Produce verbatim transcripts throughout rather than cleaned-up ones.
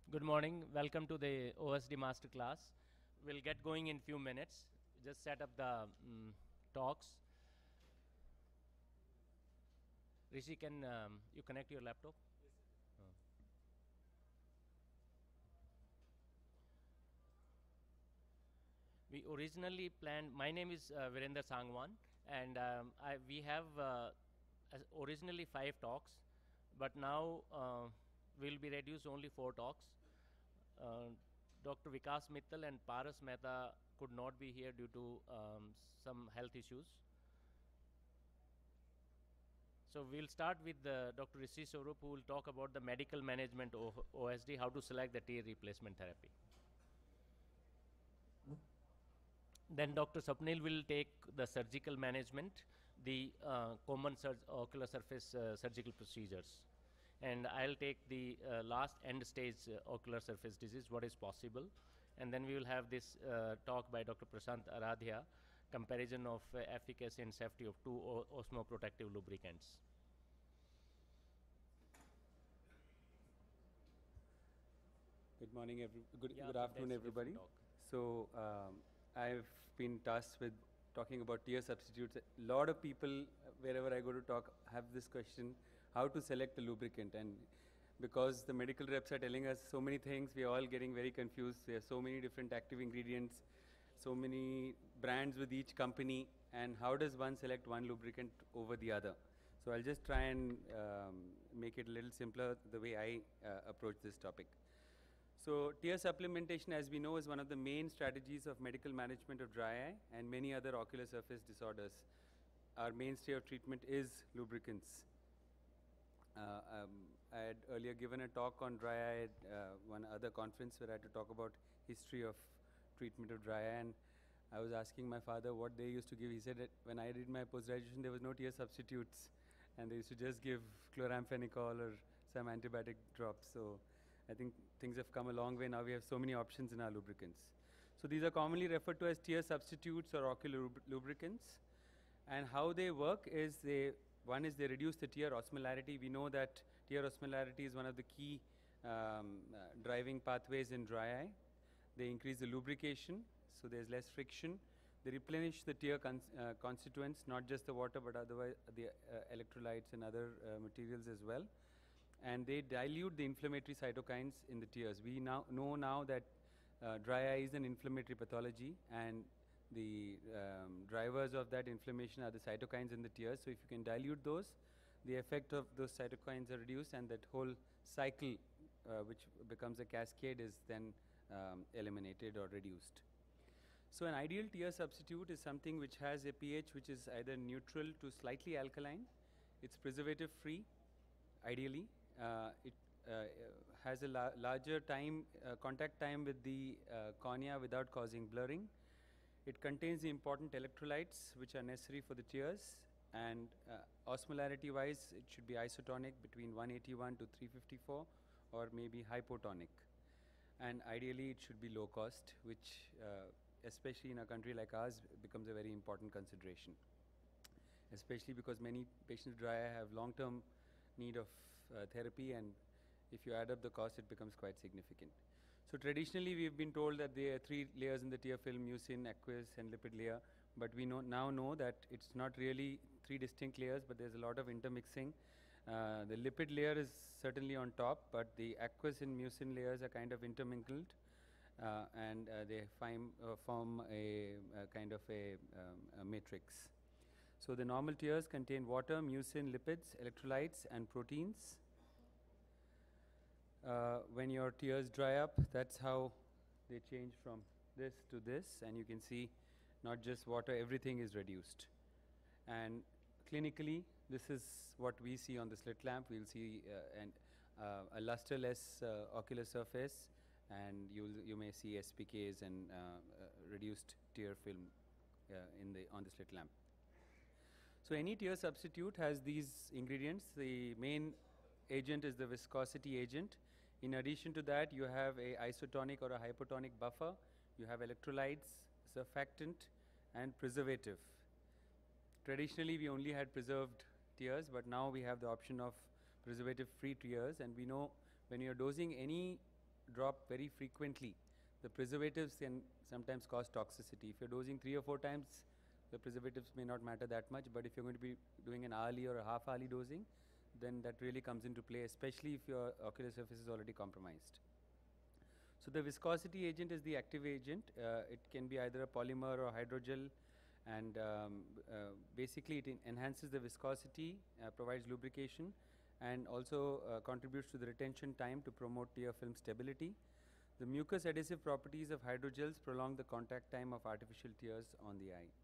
Good morning. Welcome to the O S D masterclass. We'll get going in few minutes. Just set up the um, talks. Rishi, can um, you connect your laptop? Yes, sir. Oh. We originally planned, my name is uh, Virender Sangwan, and um, I, we have uh, originally five talks, but now uh, we'll be reduced only four talks. Uh, Doctor Vikas Mittal and Paras Mehta could not be here due to um, some health issues. So we'll start with uh, Doctor Rishi Swarup, who will talk about the medical management of O S D, how to select the tear replacement therapy. Then Doctor Sapnil will take the surgical management, the uh, common sur ocular surface uh, surgical procedures. And I'll take the uh, last end stage uh, ocular surface disease, what is possible. And then we will have this uh, talk by Doctor Prashant Aradhya, comparison of uh, efficacy and safety of two osmoprotective lubricants. Good morning, every, good, Yeah, good afternoon, everybody. So um, I've been tasked with talking about tear substitutes. A lot of people, wherever I go to talk, have this question, how to select a lubricant. And because the medical reps are telling us so many things, we are all getting very confused. There are so many different active ingredients, so many brands with each company, and how does one select one lubricant over the other? So I'll just try and um, make it a little simpler the way I uh, approach this topic. So tear supplementation, as we know, is one of the main strategies of medical management of dry eye and many other ocular surface disorders. Our mainstay of treatment is lubricants. Uh, um, I had earlier given a talk on dry eye at uh, one other conference where I had to talk about history of treatment of dry eye, and I was asking my father what they used to give. He said that when I did my post-graduation, there was no tear substitutes, and they used to just give chloramphenicol or some antibiotic drops. So I think things have come a long way. Now we have so many options in our lubricants. So these are commonly referred to as tear substitutes or ocular lubricants. And how they work is they, one is they reduce the tear osmolarity. We know that tear osmolarity is one of the key um, uh, driving pathways in dry eye. They increase the lubrication, so there's less friction. They replenish the tear cons uh, constituents, not just the water, but otherwise the uh, electrolytes and other uh, materials as well. And they dilute the inflammatory cytokines in the tears. We now know now that uh, dry eye is an inflammatory pathology, and the um, drivers of that inflammation are the cytokines in the tears. So if you can dilute those, the effect of those cytokines are reduced, and that whole cycle, uh, which becomes a cascade, is then um, eliminated or reduced. So an ideal tear substitute is something which has a pH which is either neutral to slightly alkaline. It's preservative free, ideally. Uh, it uh, has a la larger time, uh, contact time with the uh, cornea without causing blurring. It contains the important electrolytes which are necessary for the tears, and uh, osmolarity wise it should be isotonic between one eighty-one to three fifty-four, or maybe hypotonic. And ideally it should be low cost, which uh, especially in a country like ours becomes a very important consideration, especially because many patients with dry eye have long-term need of uh, therapy, and if you add up the cost, it becomes quite significant. So traditionally, we've been told that there are three layers in the tear film: mucin, aqueous, and lipid layer. But we know, now know that it's not really three distinct layers, but there's a lot of intermixing. Uh, the lipid layer is certainly on top, but the aqueous and mucin layers are kind of intermingled, uh, and uh, they find, uh, form a, a kind of a, um, a matrix. So the normal tears contain water, mucin, lipids, electrolytes, and proteins. Uh, when your tears dry up, that's how they change from this to this, and you can see not just water, everything is reduced. And clinically, this is what we see on the slit lamp. We'll see uh, an, uh, a lusterless uh, ocular surface, and you you may see S P Ks and uh, uh, reduced tear film uh, in the on the slit lamp. So any tear substitute has these ingredients. The main agent is the viscosity agent. In addition to that, you have a isotonic or a hypotonic buffer. You have electrolytes, surfactant, and preservative. Traditionally, we only had preserved tears, but now we have the option of preservative-free tears. And we know when you're dosing any drop very frequently, the preservatives can sometimes cause toxicity. If you're dosing three or four times, the preservatives may not matter that much, but if you're going to be doing an hourly or a half hourly dosing, then that really comes into play, especially if your ocular surface is already compromised. So the viscosity agent is the active agent. Uh, it can be either a polymer or hydrogel, and um, uh, basically it enhances the viscosity, uh, provides lubrication, and also uh, contributes to the retention time to promote tear film stability. The mucus adhesive properties of hydrogels prolong the contact time of artificial tears on the eye.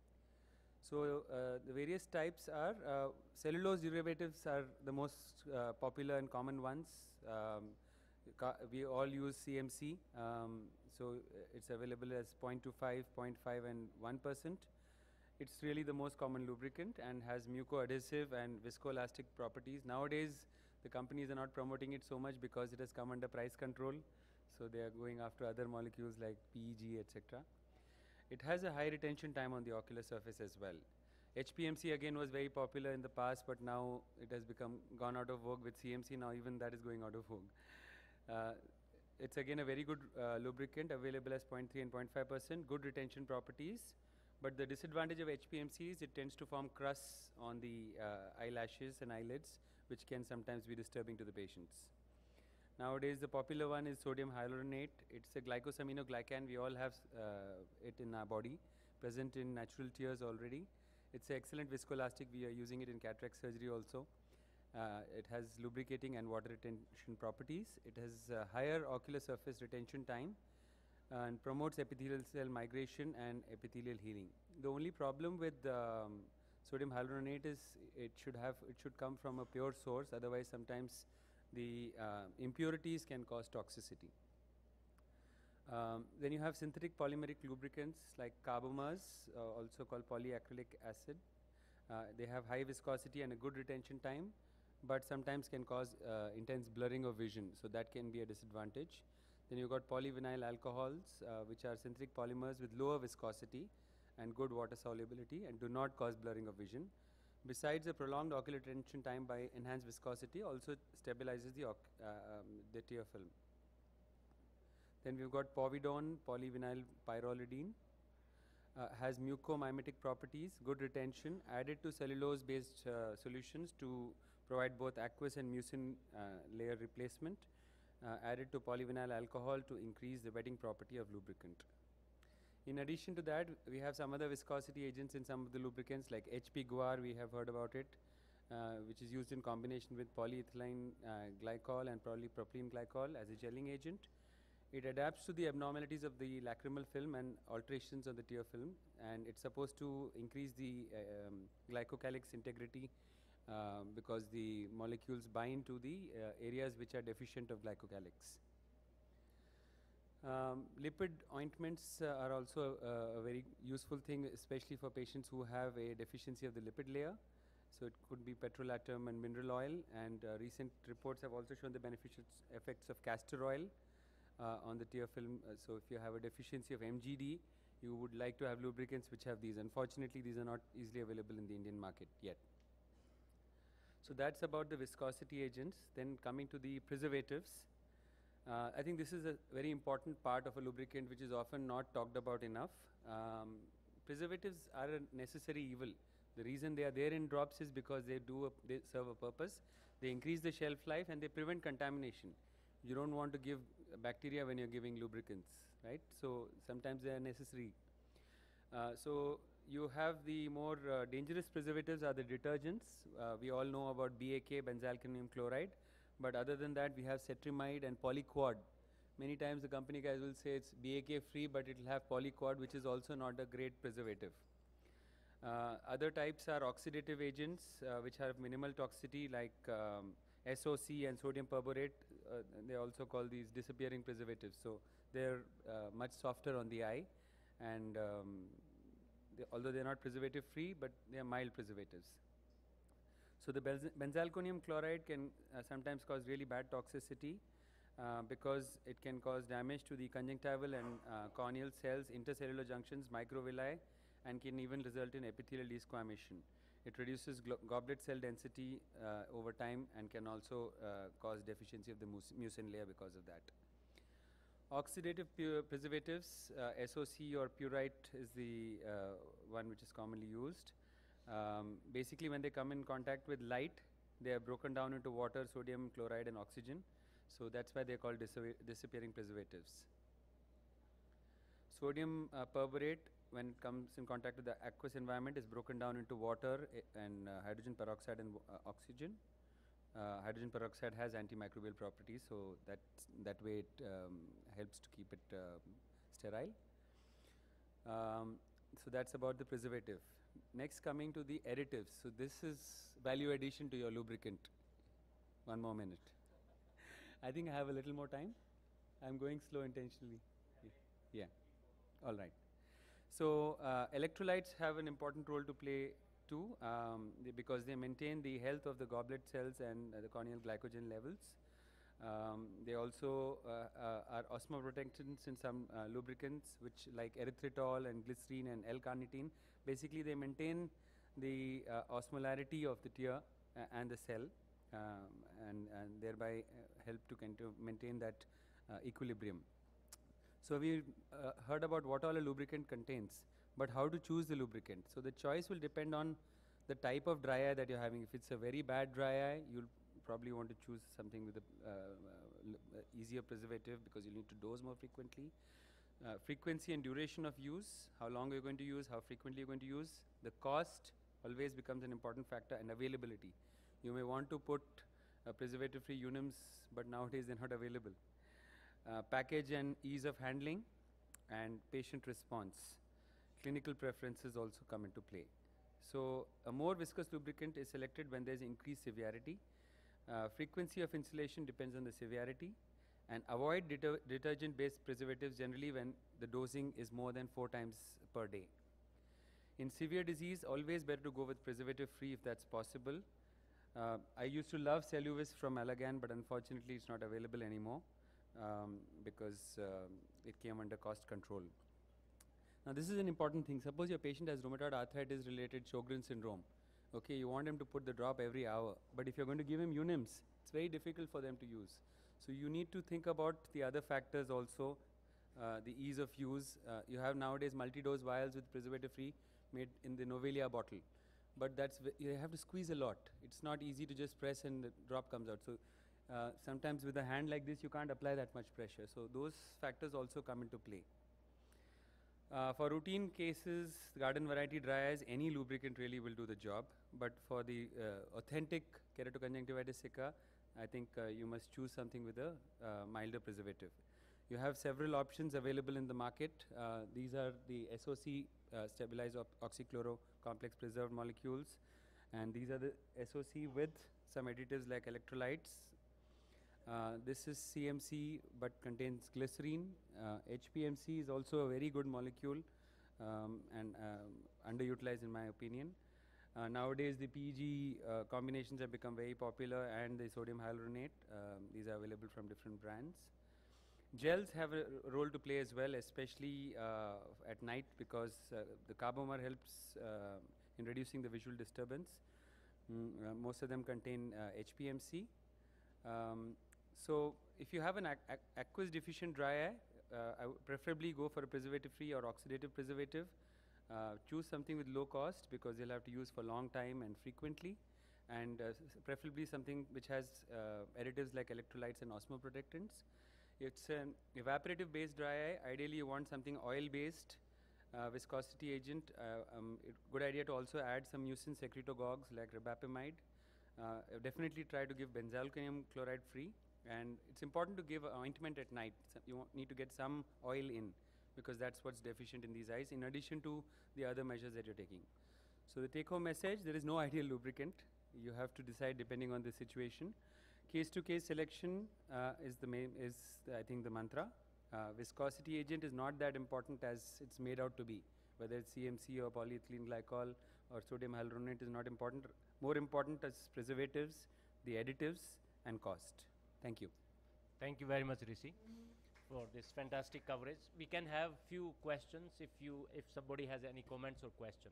So uh, the various types are, uh, cellulose derivatives are the most uh, popular and common ones. Um, we all use C M C, um, so it's available as zero point two five, zero point five and one percent. It's really the most common lubricant and has mucoadhesive and viscoelastic properties. Nowadays, the companies are not promoting it so much because it has come under price control, so they are going after other molecules like P E G, et cetera. It has a high retention time on the ocular surface as well. H P M C again was very popular in the past, but now it has become gone out of vogue with C M C. Now even that is going out of vogue. Uh, it's again a very good uh, lubricant, available as zero point three and zero point five percent, good retention properties. But the disadvantage of H P M C is it tends to form crusts on the uh, eyelashes and eyelids, which can sometimes be disturbing to the patients. Nowadays, the popular one is sodium hyaluronate. It's a glycosaminoglycan. We all have uh, it in our body, present in natural tears already. It's an excellent viscoelastic. We are using it in cataract surgery also. Uh, it has lubricating and water retention properties. It has uh, higher ocular surface retention time uh, and promotes epithelial cell migration and epithelial healing. The only problem with um, sodium hyaluronate is it should have it should come from a pure source. Otherwise, sometimes the uh, impurities can cause toxicity. Um, then you have synthetic polymeric lubricants like carbomers, uh, also called polyacrylic acid. Uh, they have high viscosity and a good retention time, but sometimes can cause uh, intense blurring of vision, so that can be a disadvantage. Then you've got polyvinyl alcohols, uh, which are synthetic polymers with lower viscosity and good water solubility and do not cause blurring of vision. Besides the prolonged ocular retention time by enhanced viscosity, also stabilizes the, uh, um, the tear film. Then we've got povidone, polyvinyl pyrrolidine, uh, has mucomimetic properties, good retention, added to cellulose-based uh, solutions to provide both aqueous and mucin uh, layer replacement, uh, added to polyvinyl alcohol to increase the wetting property of lubricant. In addition to that, we have some other viscosity agents in some of the lubricants like H P guar, we have heard about it, uh, which is used in combination with polyethylene uh, glycol and polypropylene glycol as a gelling agent. It adapts to the abnormalities of the lacrimal film and alterations of the tear film, and it's supposed to increase the uh, um, glycocalyx integrity uh, because the molecules bind to the uh, areas which are deficient of glycocalyx. Um, lipid ointments uh, are also uh, a very useful thing, especially for patients who have a deficiency of the lipid layer. So it could be petrolatum and mineral oil, and uh, recent reports have also shown the beneficial effects of castor oil uh, on the tear film. Uh, so if you have a deficiency of M G D, you would like to have lubricants which have these. Unfortunately, these are not easily available in the Indian market yet. So that's about the viscosity agents. Then coming to the preservatives. Uh, I think this is a very important part of a lubricant which is often not talked about enough. Um, preservatives are a necessary evil. The reason they are there in drops is because they do a, they serve a purpose. They increase the shelf life and they prevent contamination. You don't want to give bacteria when you're giving lubricants, right? So sometimes they are necessary. Uh, so you have the more uh, dangerous preservatives are the detergents. Uh, we all know about B A K, benzalkonium chloride. But other than that, we have cetrimide and polyquad. Many times the company guys will say it's B A K free, but it will have polyquad, which is also not a great preservative. Uh, other types are oxidative agents, uh, which have minimal toxicity, like um, S O C and sodium perborate. Uh, they also call these disappearing preservatives. So they're uh, much softer on the eye, and um, they, although they're not preservative free, but they are mild preservatives. So the benzalkonium chloride can uh, sometimes cause really bad toxicity uh, because it can cause damage to the conjunctival and uh, corneal cells, intercellular junctions, microvilli, and can even result in epithelial desquamation. It reduces goblet cell density uh, over time and can also uh, cause deficiency of the mucin layer because of that. Oxidative pu preservatives, uh, S O C or purite is the uh, one which is commonly used. Um, basically, when they come in contact with light, they are broken down into water, sodium chloride, and oxygen. So that's why they're called disappearing preservatives. Sodium uh, perborate, when it comes in contact with the aqueous environment, is broken down into water and uh, hydrogen peroxide and uh, oxygen. Uh, hydrogen peroxide has antimicrobial properties, so that that way it um, helps to keep it um, sterile. Um, so that's about the preservative. Next, coming to the additives. So this is value addition to your lubricant. One more minute. I think I have a little more time. I'm going slow intentionally. Yeah. All right. So uh, electrolytes have an important role to play too, um, they, because they maintain the health of the goblet cells and uh, the corneal glycogen levels. Um, they also uh, uh, are osmoprotectants in some uh, lubricants, which like erythritol and glycerine and L-carnitine. Basically, they maintain the uh, osmolarity of the tear uh, and the cell, um, and, and thereby uh, help to kind of maintain that uh, equilibrium. So we uh, heard about what all a lubricant contains, but how to choose the lubricant. So the choice will depend on the type of dry eye that you're having. If it's a very bad dry eye, you'll probably want to choose something with a uh, uh, easier preservative, because you'll need to dose more frequently. Uh, frequency and duration of use, how long you're going to use, how frequently you're going to use. The cost always becomes an important factor, and availability. You may want to put uh, preservative-free unims, but nowadays they're not available. Uh, package and ease of handling, and patient response. Clinical preferences also come into play. So a more viscous lubricant is selected when there's increased severity. Uh, frequency of installation depends on the severity, and avoid deter detergent-based preservatives generally when the dosing is more than four times per day. In severe disease, always better to go with preservative-free if that's possible. Uh, I used to love Celluvis from Allergan, but unfortunately it's not available anymore. Um, because uh, it came under cost control. Now this is an important thing. Suppose your patient has rheumatoid arthritis related Sjogren syndrome. Okay, you want him to put the drop every hour, but if you're going to give him unims, it's very difficult for them to use. So you need to think about the other factors also, uh, the ease of use. Uh, you have nowadays multi-dose vials with preservative free made in the Novelia bottle, but that's you have to squeeze a lot. It's not easy to just press and the drop comes out. So Uh, sometimes with a hand like this, you can't apply that much pressure. So those factors also come into play. Uh, for routine cases, garden variety dry eyes, any lubricant really will do the job. But for the uh, authentic keratoconjunctivitis sicca, I think uh, you must choose something with a uh, milder preservative. You have several options available in the market. Uh, these are the S O C uh, stabilized oxychloro complex preserved molecules. And these are the S O C with some additives like electrolytes. Uh, this is C M C but contains glycerine. Uh, H P M C is also a very good molecule um, and um, underutilized in my opinion. Uh, nowadays the P E G uh, combinations have become very popular, and the sodium hyaluronate. Um, these are available from different brands. Gels have a role to play as well, especially uh, at night, because uh, the carbomer helps uh, in reducing the visual disturbance. Mm, uh, most of them contain uh, H P M C. Um, So if you have an ac ac aqueous deficient dry eye, uh, I would preferably go for a preservative-free or oxidative preservative. Uh, choose something with low cost, because you'll have to use for a long time and frequently, and uh, preferably something which has uh, additives like electrolytes and osmoprotectants. It's an evaporative-based dry eye. Ideally, you want something oil-based uh, viscosity agent. Uh, um, it, good idea to also add some mucin secretagogues like rebapamide. Uh, definitely try to give benzalkonium chloride free. And it's important to give ointment at night. So you need to get some oil in, because that's what's deficient in these eyes, in addition to the other measures that you're taking. So the take-home message: there is no ideal lubricant. You have to decide depending on the situation. Case-to-case selection uh, is the main, is I think the mantra. Uh, viscosity agent is not that important as it's made out to be. Whether it's C M C or polyethylene glycol or sodium hyaluronate is not important. More important is preservatives, the additives, and cost. Thank you. Thank you very much, Rishi, for this fantastic coverage. We can have few questions if you, if somebody has any comments or question.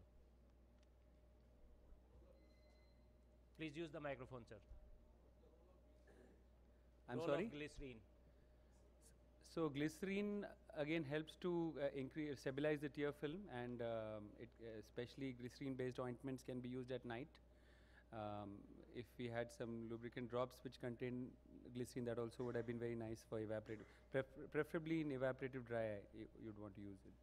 Please use the microphone, sir. I'm Role sorry? of glycerine. So glycerin again helps to uh, increase stabilize the tear film, and um, it uh, especially glycerin-based ointments can be used at night. Um, if we had some lubricant drops which contain glycerin, that also would have been very nice for evaporative, pref preferably in evaporative dry eye, you'd want to use it.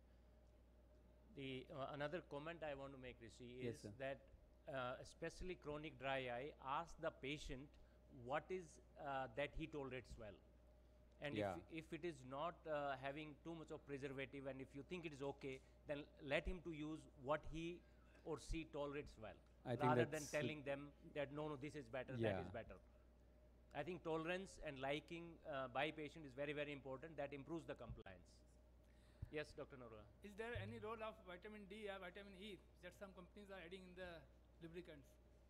The uh, another comment I want to make, Rishi, Yes, is sir. that uh, especially chronic dry eye, ask the patient what is uh, that he tolerates well. And Yeah. if, if it is not uh, having too much of preservative, and if you think it is okay, then let him to use what he or she tolerates well, I think rather than that's telling them that no, no, this is better, Yeah. that is better. I think tolerance and liking uh, by patient is very, very important. That improves the compliance. Yes, Doctor Norua. Is there any role of vitamin D or vitamin E that some companies are adding in the lubricants?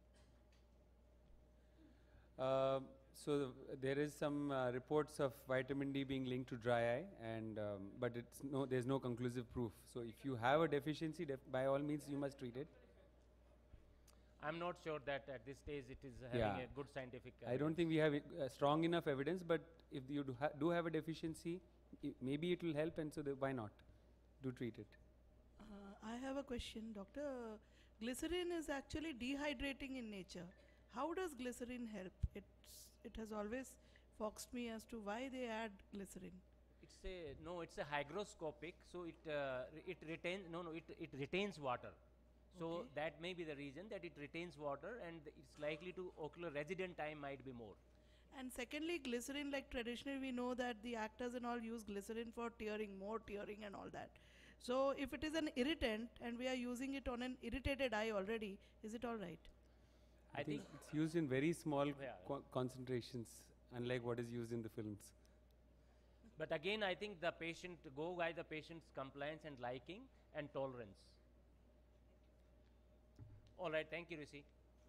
Uh, so th there is some uh, reports of vitamin D being linked to dry eye, and um, but it's no, there's no conclusive proof. So if you have a deficiency, def by all means you must treat it. I'm not sure that at this stage it is having Yeah. a good scientific I don't think we have uh, strong enough evidence, but if you do, ha do have a deficiency, I maybe it will help, and so the, why not? Do treat it. Uh, I have a question, doctor. Glycerin is actually dehydrating in nature. How does glycerin help? It's, it has always foxed me as to why they add glycerin. It's a no. It's a hygroscopic, so it uh, re it retains no no it it retains water. So Okay. that may be the reason that it retains water, and it's likely to ocular resident time might be more. And secondly, glycerin, like traditionally we know that the actors and all use glycerin for tearing, more tearing and all that. So if it is an irritant and we are using it on an irritated eye already, is it all right? I, think, it's used in very small Yeah. co concentrations, unlike what is used in the films. but again, I think the patient go by the patient's compliance and liking and tolerance. All right, thank you, Rishi.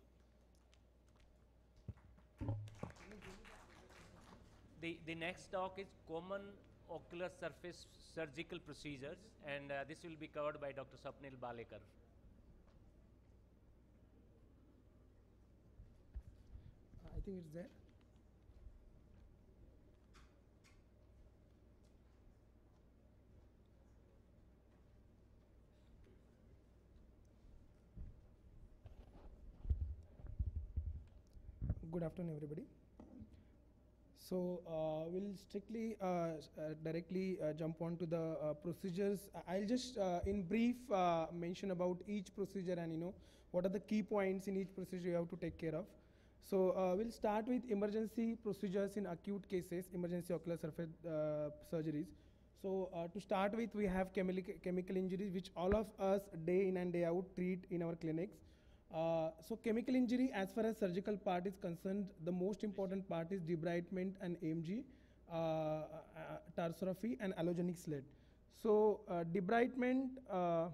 The, the next talk is common ocular surface surgical procedures, and uh, this will be covered by Doctor Sapnil Balekar. I think it's there. Good afternoon, everybody. So uh, we'll strictly uh, s- uh, directly uh, jump on to the uh, procedures. I- I'll just uh, in brief uh, mention about each procedure, and you know what are the key points in each procedure you have to take care of. So uh, we'll start with emergency procedures in acute cases, emergency ocular surface uh, surgeries. So uh, to start with, we have chemical chemical injuries, which all of us day in and day out treat in our clinics. Uh, so chemical injury, as far as surgical part is concerned, the most important part is debridement and A M G, uh, uh, tarsorrhaphy and allogenic slit. So uh, debridement uh,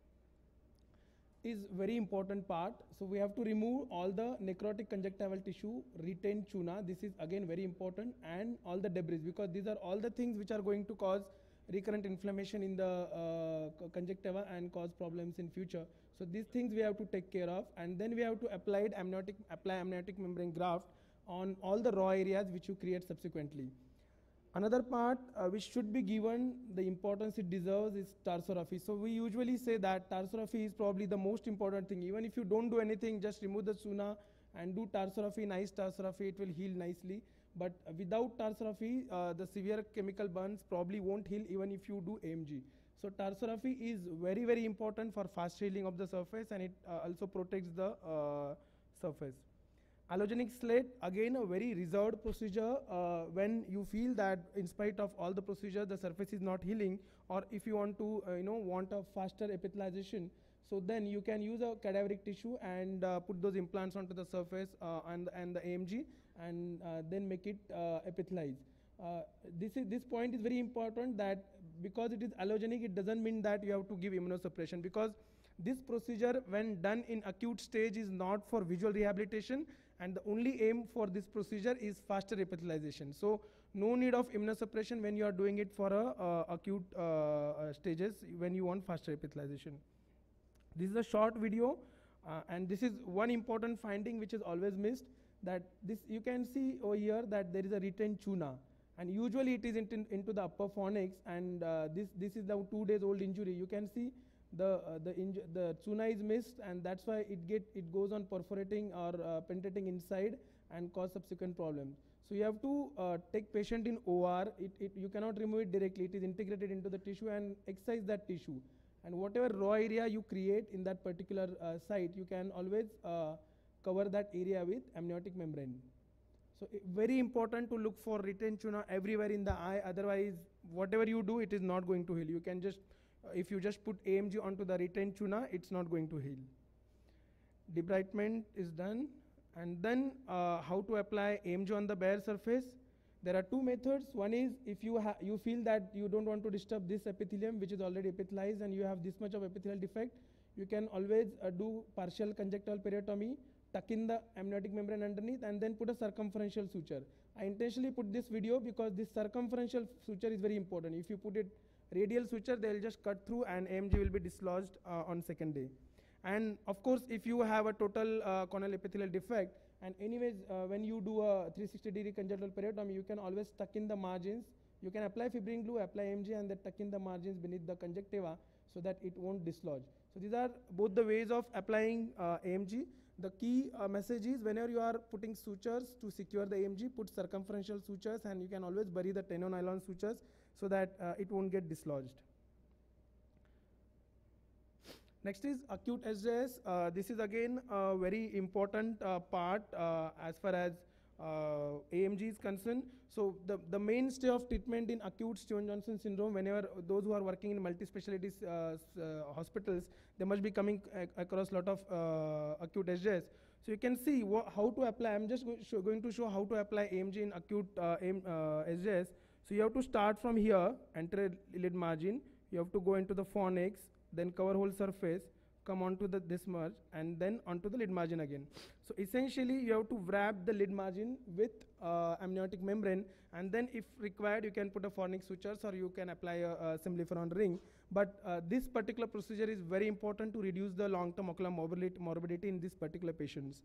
is very important part. So we have to remove all the necrotic conjunctival tissue, retain tuna. This is again very important, and all the debris, because these are all the things which are going to cause recurrent inflammation in the uh, conjunctiva and cause problems in future. So these things we have to take care of, and then we have to apply amniotic, apply amniotic membrane graft on all the raw areas which you create subsequently. Another part uh, which should be given the importance it deserves is tarsorrhaphy. So we usually say that tarsorrhaphy is probably the most important thing. Even if you don't do anything, just remove the suna and do tarsorrhaphy, nice tarsorrhaphy, it will heal nicely. But uh, without tarsorrhaphy, uh, the severe chemical burns probably won't heal even if you do A M G. So tarsorrhaphy is very, very important for fast healing of the surface, and it uh, also protects the uh, surface. Allogenic slit, again a very reserved procedure uh, when you feel that in spite of all the procedure the surface is not healing, or if you want to uh, you know want a faster epithelialization, so then you can use a cadaveric tissue and uh, put those implants onto the surface uh, and, and the A M G, and uh, then make it uh, epithelize. Uh, this is this point is very important, that because it is allogenic, it doesn't mean that you have to give immunosuppression, because this procedure when done in acute stage is not for visual rehabilitation, and the only aim for this procedure is faster epithelialization. So no need of immunosuppression when you are doing it for a, uh, acute uh, uh, stages when you want faster epithelialization. This is a short video, uh, and this is one important finding which is always missed, that this you can see over here that there is a retained tuna, And usually it is into, into the upper fornix, and uh, this, this is the two days old injury. You can see the, uh, the, the Tsuna is missed, and that's why it, get, it goes on perforating or uh, penetrating inside and cause subsequent problems. So you have to uh, take patient in O R. It, it, you cannot remove it directly. It is integrated into the tissue and excise that tissue. And whatever raw area you create in that particular uh, site, you can always uh, cover that area with amniotic membrane. So very important to look for retained Tsuna everywhere in the eye. Otherwise, whatever you do, it is not going to heal. You can just, uh, if you just put A M G onto the retained Tsuna, it's not going to heal. Debridement is done. And then uh, how to apply A M G on the bare surface. There are two methods. One is if you, you feel that you don't want to disturb this epithelium, which is already epithelialized, and you have this much of epithelial defect, you can always uh, do partial conjunctival periotomy, tuck in the amniotic membrane underneath, and then put a circumferential suture. I intentionally put this video because this circumferential suture is very important. If you put it radial suture, they will just cut through and A M G will be dislodged uh, on second day. And of course, if you have a total uh, corneal epithelial defect, and anyways, uh, when you do a three sixty degree conjunctival periotomy, you can always tuck in the margins. You can apply fibrin glue, apply A M G, and then tuck in the margins beneath the conjunctiva so that it won't dislodge. So these are both the ways of applying uh, A M G. The key uh, message is whenever you are putting sutures to secure the A M G, put circumferential sutures, and you can always bury the tenonylon sutures so that uh, it won't get dislodged. Next is acute S J S. Uh, this is again a very important uh, part uh, as far as uh, A M G is concerned. So the, the mainstay of treatment in acute Stevens-Johnson syndrome, whenever those who are working in multi-specialty uh, uh, hospitals, they must be coming ac across a lot of uh, acute S J S. So you can see how to apply. I'm just go show going to show how to apply A M G in acute uh, uh, S J S. So you have to start from here, enter lid margin. You have to go into the fornix, then cover whole surface, come onto the this merge, and then onto the lid margin again. So essentially you have to wrap the lid margin with uh, amniotic membrane, and then if required you can put a fornix sutures or you can apply a, a Simpliferon ring. But uh, this particular procedure is very important to reduce the long-term ocular morbidity, morbidity in these particular patients.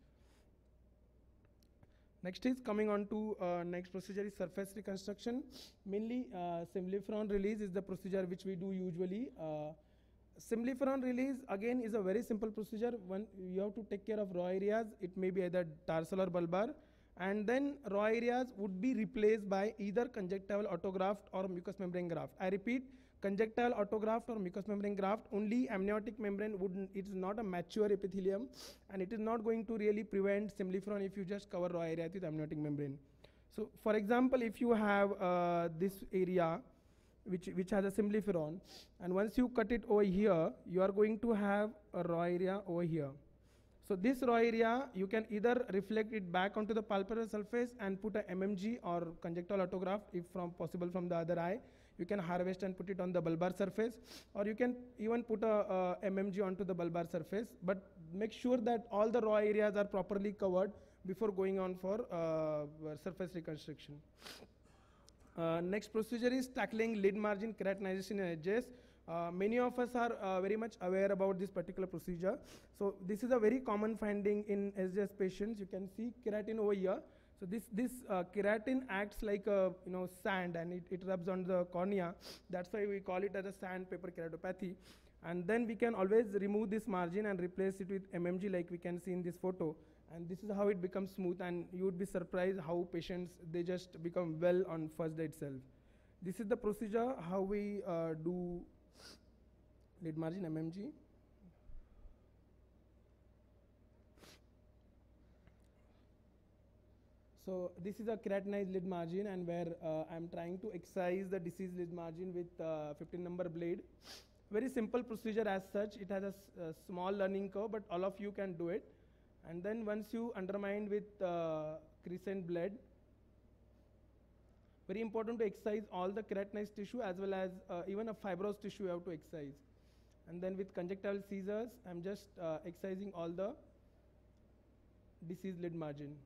Next is coming on to uh, next procedure is surface reconstruction. Mainly uh, Simpliferon release is the procedure which we do usually. Uh, Simpliferon release again is a very simple procedure. One, you have to take care of raw areas. It may be either tarsal or bulbar, and then raw areas would be replaced by either conjunctival autograft or mucous membrane graft. I repeat, conjunctival autograft or mucous membrane graft. Only amniotic membrane would, it is not a mature epithelium, and it is not going to really prevent Simpliferon if you just cover raw areas with amniotic membrane. So for example, if you have uh, this area which, which has a Simpliferon, and once you cut it over here, you are going to have a raw area over here. So this raw area, you can either reflect it back onto the palpebral surface and put a M M G or conjunctival autograft, if from possible from the other eye. You can harvest and put it on the bulbar surface, or you can even put a, a M M G onto the bulbar surface, but make sure that all the raw areas are properly covered before going on for uh, surface reconstruction. Uh, next procedure is tackling lid margin keratinization in H J S. Uh, many of us are uh, very much aware about this particular procedure. So this is a very common finding in S J S patients. You can see keratin over here. So this, this uh, keratin acts like a you know sand, and it, it rubs on the cornea. That's why we call it as a sandpaper keratopathy. And then we can always remove this margin and replace it with M M G like we can see in this photo. And this is how it becomes smooth, and you would be surprised how patients, they just become well on first day itself. This is the procedure how we uh, do lid margin M M G. So this is a keratinized lid margin, and where uh, I'm trying to excise the diseased lid margin with uh, fifteen number blade. Very simple procedure as such. It has a, a small learning curve, but all of you can do it. And then once you undermine with uh, crescent blade, very important to excise all the keratinized tissue as well as uh, even a fibrous tissue you have to excise. And then with conjunctival scissors, I'm just uh, excising all the diseased lid margin.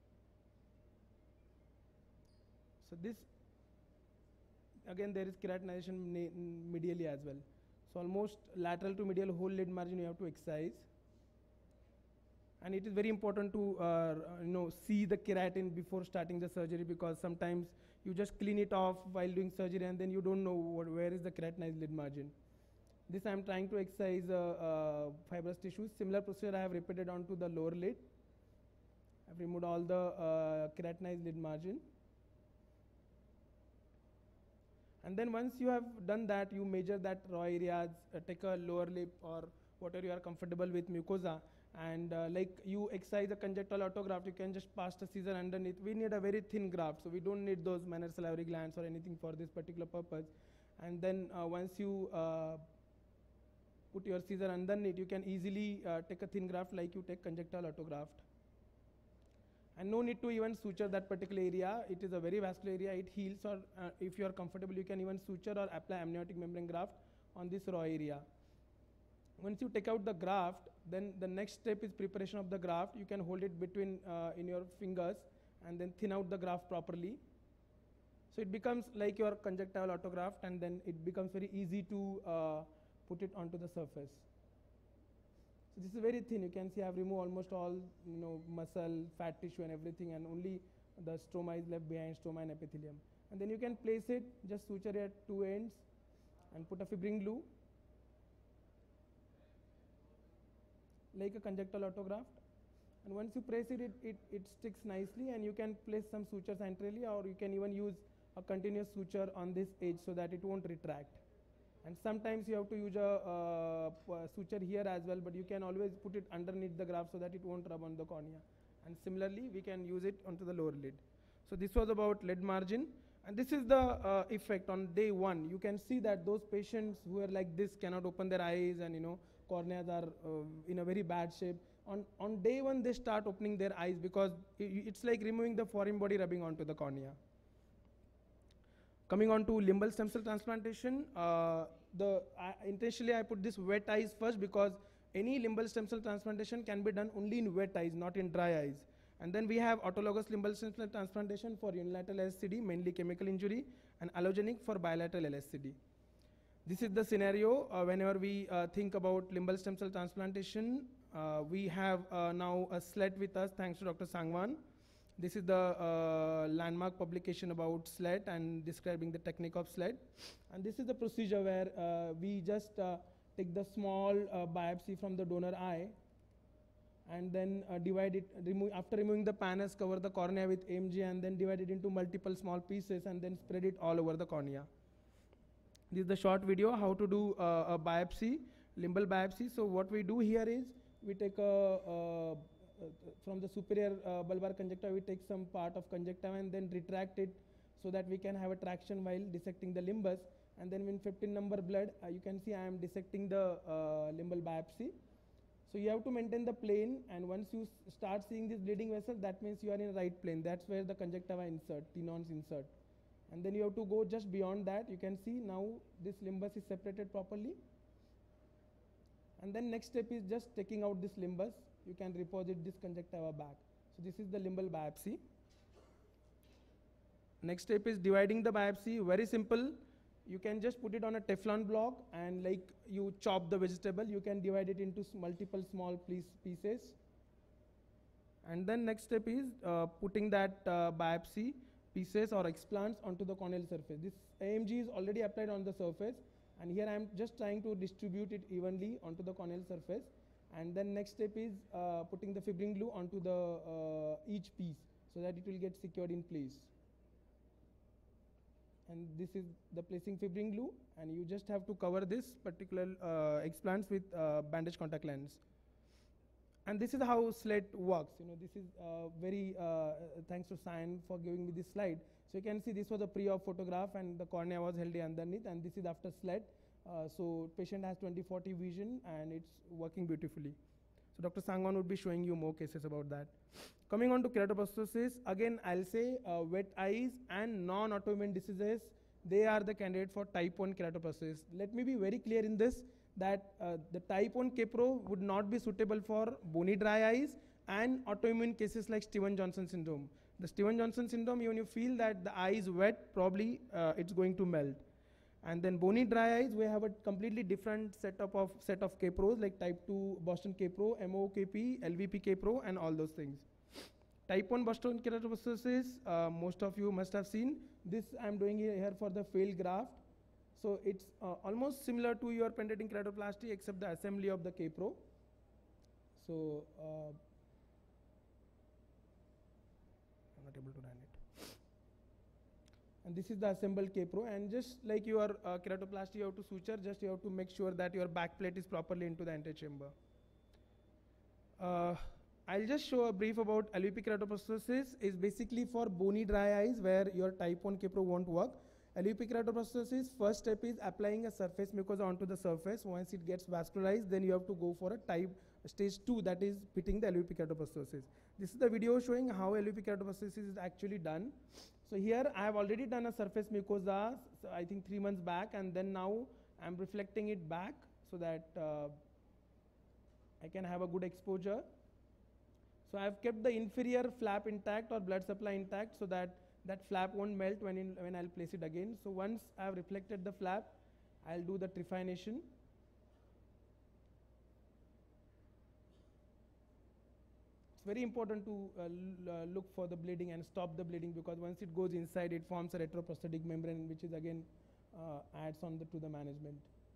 So this, again there is keratinization medially as well. So almost lateral to medial whole lid margin you have to excise. And it is very important to uh, you know see the keratin before starting the surgery, because sometimes you just clean it off while doing surgery, and then you don't know what, where is the keratinized lid margin. This I am trying to excise uh, uh, fibrous tissues. Similar procedure I have repeated onto the lower lid. I have removed all the uh, keratinized lid margin. And then once you have done that, you measure that raw areas, uh, take a lower lip or whatever you are comfortable with mucosa, and uh, like you excise a conjunctival autograft, you can just pass the scissor underneath. We need a very thin graft, so we don't need those minor salivary glands or anything for this particular purpose. And then uh, once you uh, put your scissor underneath, you can easily uh, take a thin graft like you take conjunctival autograft. And no need to even suture that particular area. It is a very vascular area, it heals, or uh, if you are comfortable, you can even suture or apply amniotic membrane graft on this raw area. Once you take out the graft, then the next step is preparation of the graft. You can hold it between uh, in your fingers and then thin out the graft properly. So it becomes like your conjunctival autograft, and then it becomes very easy to uh, put it onto the surface. So this is very thin. You can see I have removed almost all, you know, muscle, fat tissue and everything, and only the stroma is left behind, stroma and epithelium. And then you can place it, just suture at two ends and put a fibrin glue like a conjunctival autograft. And once you press it, it, it, it sticks nicely, and you can place some sutures anteriorly, or you can even use a continuous suture on this edge so that it won't retract. And sometimes you have to use a uh, suture here as well, but you can always put it underneath the graft so that it won't rub on the cornea. And similarly, we can use it onto the lower lid. So this was about lid margin. And this is the uh, effect on day one. You can see that those patients who are like this cannot open their eyes, and you know, corneas are uh, in a very bad shape. On, on day one, they start opening their eyes, because it's like removing the foreign body rubbing onto the cornea. Coming on to limbal stem cell transplantation, uh, the uh, intentionally I put this wet eyes first, because any limbal stem cell transplantation can be done only in wet eyes, not in dry eyes. And then we have autologous limbal stem cell transplantation for unilateral L S C D, mainly chemical injury, and allogenic for bilateral L S C D. This is the scenario uh, whenever we uh, think about limbal stem cell transplantation. Uh, we have uh, now a SLED with us, thanks to Doctor Sangwan. This is the uh, landmark publication about SLED and describing the technique of SLED. And this is the procedure where uh, we just uh, take the small uh, biopsy from the donor eye, and then uh, divide it, remove, after removing the pannus, cover the cornea with A M G, and then divide it into multiple small pieces, and then spread it all over the cornea. This is the short video how to do uh, a biopsy, limbal biopsy. So what we do here is, we take a, uh, from the superior uh, bulbar conjunctiva, we take some part of conjunctiva and then retract it so that we can have a traction while dissecting the limbus. And then in fifteen number blood, uh, you can see I am dissecting the uh, limbal biopsy. So you have to maintain the plane, and once you start seeing this bleeding vessel, that means you are in the right plane. That's where the conjunctiva insert, tenons insert. And then you have to go just beyond that. You can see now this limbus is separated properly. And then next step is just taking out this limbus. You can reposit this conjunctiva back. So this is the limbal biopsy. Next step is dividing the biopsy. Very simple. You can just put it on a Teflon block, and like you chop the vegetable, you can divide it into multiple small pieces. And then next step is uh, putting that uh, biopsy pieces or explants onto the corneal surface. This A M G is already applied on the surface, and here I am just trying to distribute it evenly onto the corneal surface. And then next step is uh, putting the fibrin glue onto the uh, each piece so that it will get secured in place. And this is the placing fibrin glue, and you just have to cover this particular uh, explants with uh, bandage contact lens. And this is how SLED works. You know, this is uh, very, uh, thanks to Cyan for giving me this slide. So you can see this was a pre-op photograph, and the cornea was held underneath, and this is after SLED. Uh, so patient has twenty forty vision, and it's working beautifully. So Doctor Sangwan would be showing you more cases about that. Coming on to keratoprostosis, again I'll say uh, wet eyes and non-autoimmune diseases, they are the candidate for type one keratoprostosis. Let me be very clear in this, that uh, the type one K-Pro would not be suitable for bony dry eyes and autoimmune cases like Steven-Johnson syndrome. The Steven-Johnson syndrome, when you feel that the eye is wet, probably uh, it's going to melt. And then bony dry eyes, we have a completely different setup of set of K-Pros like type two Boston K-Pro, M O K P, L V P K-Pro, and all those things. Type one Boston keratoprostosis, uh, most of you must have seen. This I'm doing here for the failed graft. So it's uh, almost similar to your penetrating keratoplasty except the assembly of the K-Pro. So uh, I'm not able to run it. And this is the assembled K-Pro, and just like your uh, keratoplasty you have to suture, just you have to make sure that your back plate is properly into the antechamber. Uh, I'll just show a brief about L V P keratoprostosis. Is basically for bony dry eyes where your type one K-Pro won't work. L V P keratoprostosis, first step is applying a surface mucosa onto the surface. Once it gets vascularized, then you have to go for a type stage two, that is fitting the L V P keratoprostosis. This is the video showing how L V P keratoprostosis is actually done. So here I have already done a surface mucosa, so I think three months back, and then now I'm reflecting it back so that uh, I can have a good exposure. So I have kept the inferior flap intact or blood supply intact so that that flap won't melt when, in, when I'll place it again. So once I have reflected the flap, I'll do the trephination. It's very important to uh, uh, look for the bleeding and stop the bleeding, because once it goes inside, it forms a retroprosthetic membrane, which is again uh, adds on the, to the management.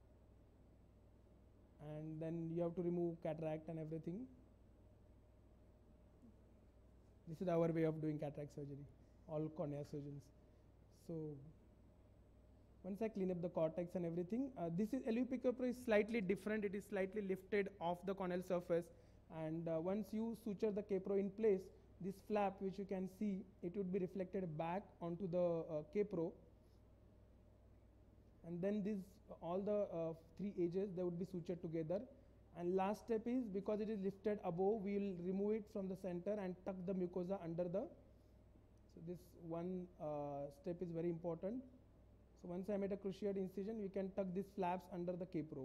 And then you have to remove cataract and everything. This is our way of doing cataract surgery, all cornea surgeons. So once I clean up the cortex and everything, uh, this is L V P K-Pro is slightly different. It is slightly lifted off the corneal surface, and uh, once you suture the K-Pro in place, this flap which you can see, it would be reflected back onto the uh, K-Pro, and then these uh, all the uh, three edges, they would be sutured together. And last step is, because it is lifted above, we will remove it from the center and tuck the mucosa under the. So this one uh, step is very important. So once I made a cruciate incision, we can tuck these flaps under the K-Pro.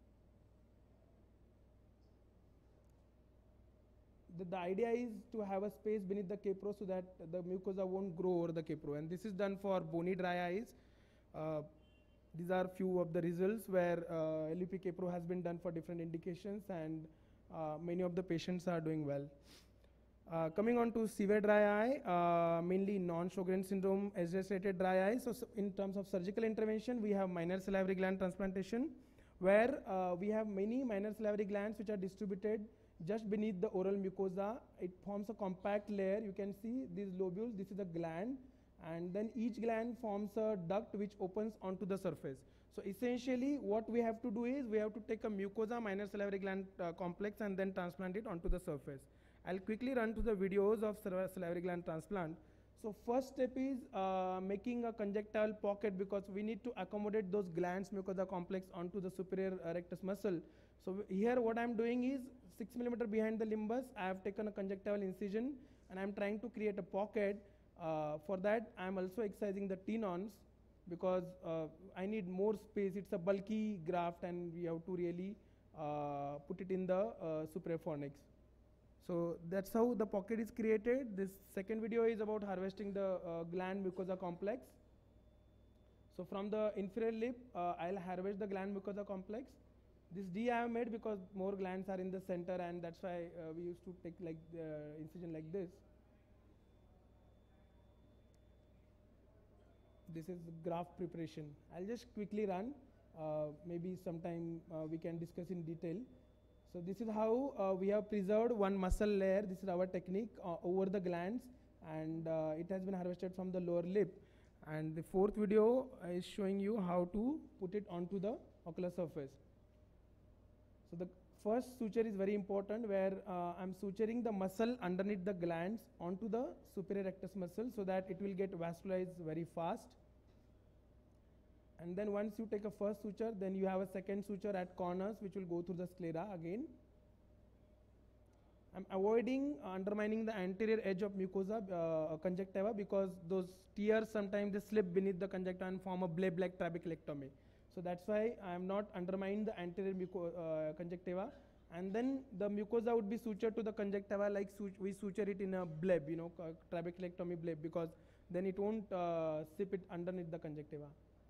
The, the idea is to have a space beneath the K-Pro so that the mucosa won't grow over the K-Pro, and this is done for bony dry eyes. Uh, These are few of the results where uh, L V P K-Pro has been done for different indications, and uh, many of the patients are doing well. Uh, coming on to severe dry eye, uh, mainly non-Sjogren syndrome exaggerated dry eye. So, so in terms of surgical intervention, we have minor salivary gland transplantation, where uh, we have many minor salivary glands which are distributed just beneath the oral mucosa. It forms a compact layer. You can see these lobules. This is a gland, and then each gland forms a duct which opens onto the surface. So essentially what we have to do is we have to take a mucosa minor salivary gland uh, complex and then transplant it onto the surface. I'll quickly run to the videos of salivary gland transplant. So first step is uh, making a conjunctival pocket, because we need to accommodate those glands mucosa complex onto the superior uh, rectus muscle. So here what I'm doing is six millimeter behind the limbus, I have taken a conjunctival incision and I'm trying to create a pocket. Uh, for that, I am also excising the tenons, because uh, I need more space. It's a bulky graft and we have to really uh, put it in the uh, superior fornix. So that's how the pocket is created. This second video is about harvesting the uh, gland mucosa complex. So from the inferior lip, uh, I'll harvest the gland mucosa complex. This D I have made because more glands are in the center, and that's why uh, we used to take like the incision like this. This is graft preparation. I'll just quickly run. Uh, maybe sometime uh, we can discuss in detail. So this is how uh, we have preserved one muscle layer. This is our technique uh, over the glands, and uh, it has been harvested from the lower lip. And the fourth video is showing you how to put it onto the ocular surface. So the first suture is very important, where uh, I'm suturing the muscle underneath the glands onto the superior rectus muscle so that it will get vascularized very fast. And then once you take a first suture, then you have a second suture at corners which will go through the sclera again. I'm avoiding undermining the anterior edge of mucosa uh, conjunctiva, because those tears sometimes they slip beneath the conjunctiva and form a bleb-like trabeculectomy. So that's why I am not undermining the anterior muco uh, conjunctiva. And then the mucosa would be sutured to the conjunctiva like su we suture it in a bleb, you know, trabeculectomy bleb, because then it won't uh, slip it underneath the conjunctiva.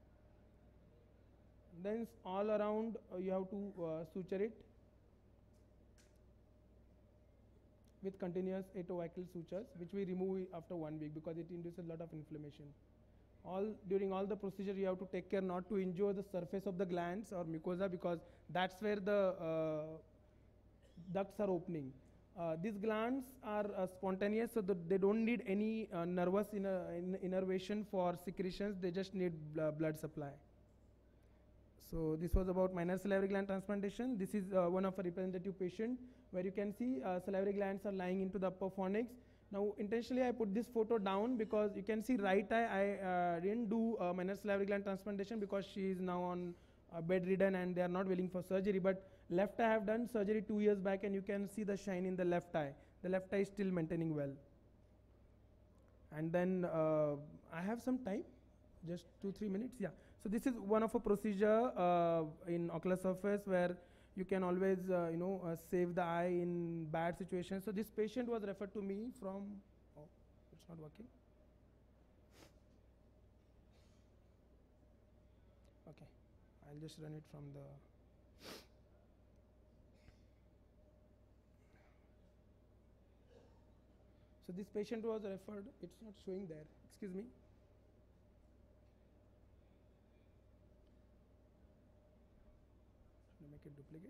Then all around uh, you have to uh, suture it. with continuous atoacycl sutures, which we remove after one week because it induces a lot of inflammation. All during all the procedure, you have to take care not to injure the surface of the glands or mucosa, because that's where the uh, ducts are opening. Uh, these glands are uh, spontaneous, so they don't need any uh, nervous inner, in innervation for secretions. They just need bl blood supply. So this was about minor salivary gland transplantation. This is uh, one of a representative patient where you can see uh, salivary glands are lying into the upper fornix. Now intentionally I put this photo down because you can see right eye, I uh, didn't do uh, minor salivary gland transplantation because she is now on uh, bedridden and they are not willing for surgery. But left eye I have done surgery two years back, and you can see the shine in the left eye. The left eye is still maintaining well. And then uh, I have some time, just two, three minutes, yeah. So this is one of a procedure uh, in ocular surface where you can always, uh, you know, uh, save the eye in bad situations. So this patient was referred to me from, oh, it's not working. Okay, I'll just run it from the, so this patient was referred, it's not showing there, excuse me. Make it duplicate.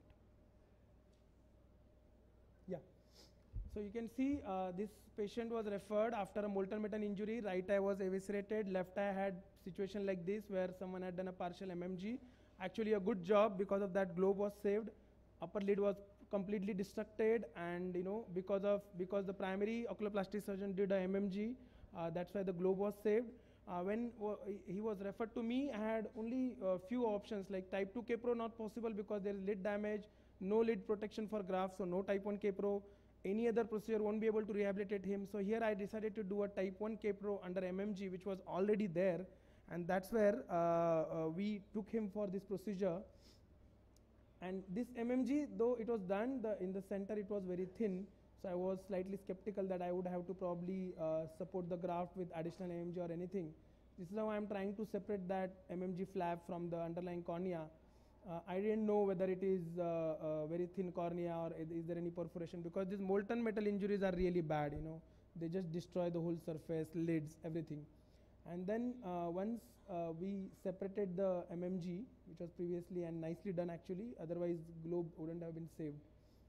Yeah. So you can see uh, this patient was referred after a molten metal injury. Right eye was eviscerated. Left eye had situation like this where someone had done a partial M M G. Actually a good job, because of that globe was saved. Upper lid was completely destructed, and you know because of because the primary oculoplastic surgeon did a M M G, uh, that's why the globe was saved. Uh, when he was referred to me, I had only a few options, like type two K P R O not possible because there is lid damage, no lid protection for graft, so no type one K P R O. Any other procedure won't be able to rehabilitate him. So here I decided to do a type one K P R O under M M G, which was already there, and that's where uh, uh, we took him for this procedure. And this M M G, though it was done, the, in the center it was very thin, so I was slightly skeptical that I would have to probably uh, support the graft with additional M M G or anything. This is how I am trying to separate that M M G flap from the underlying cornea. Uh, I didn't know whether it is uh, uh, very thin cornea or is, is there any perforation, because these molten metal injuries are really bad, you know. They just destroy the whole surface, lids, everything. And then uh, once uh, we separated the M M G, which was previously and nicely done actually, otherwise globe wouldn't have been saved.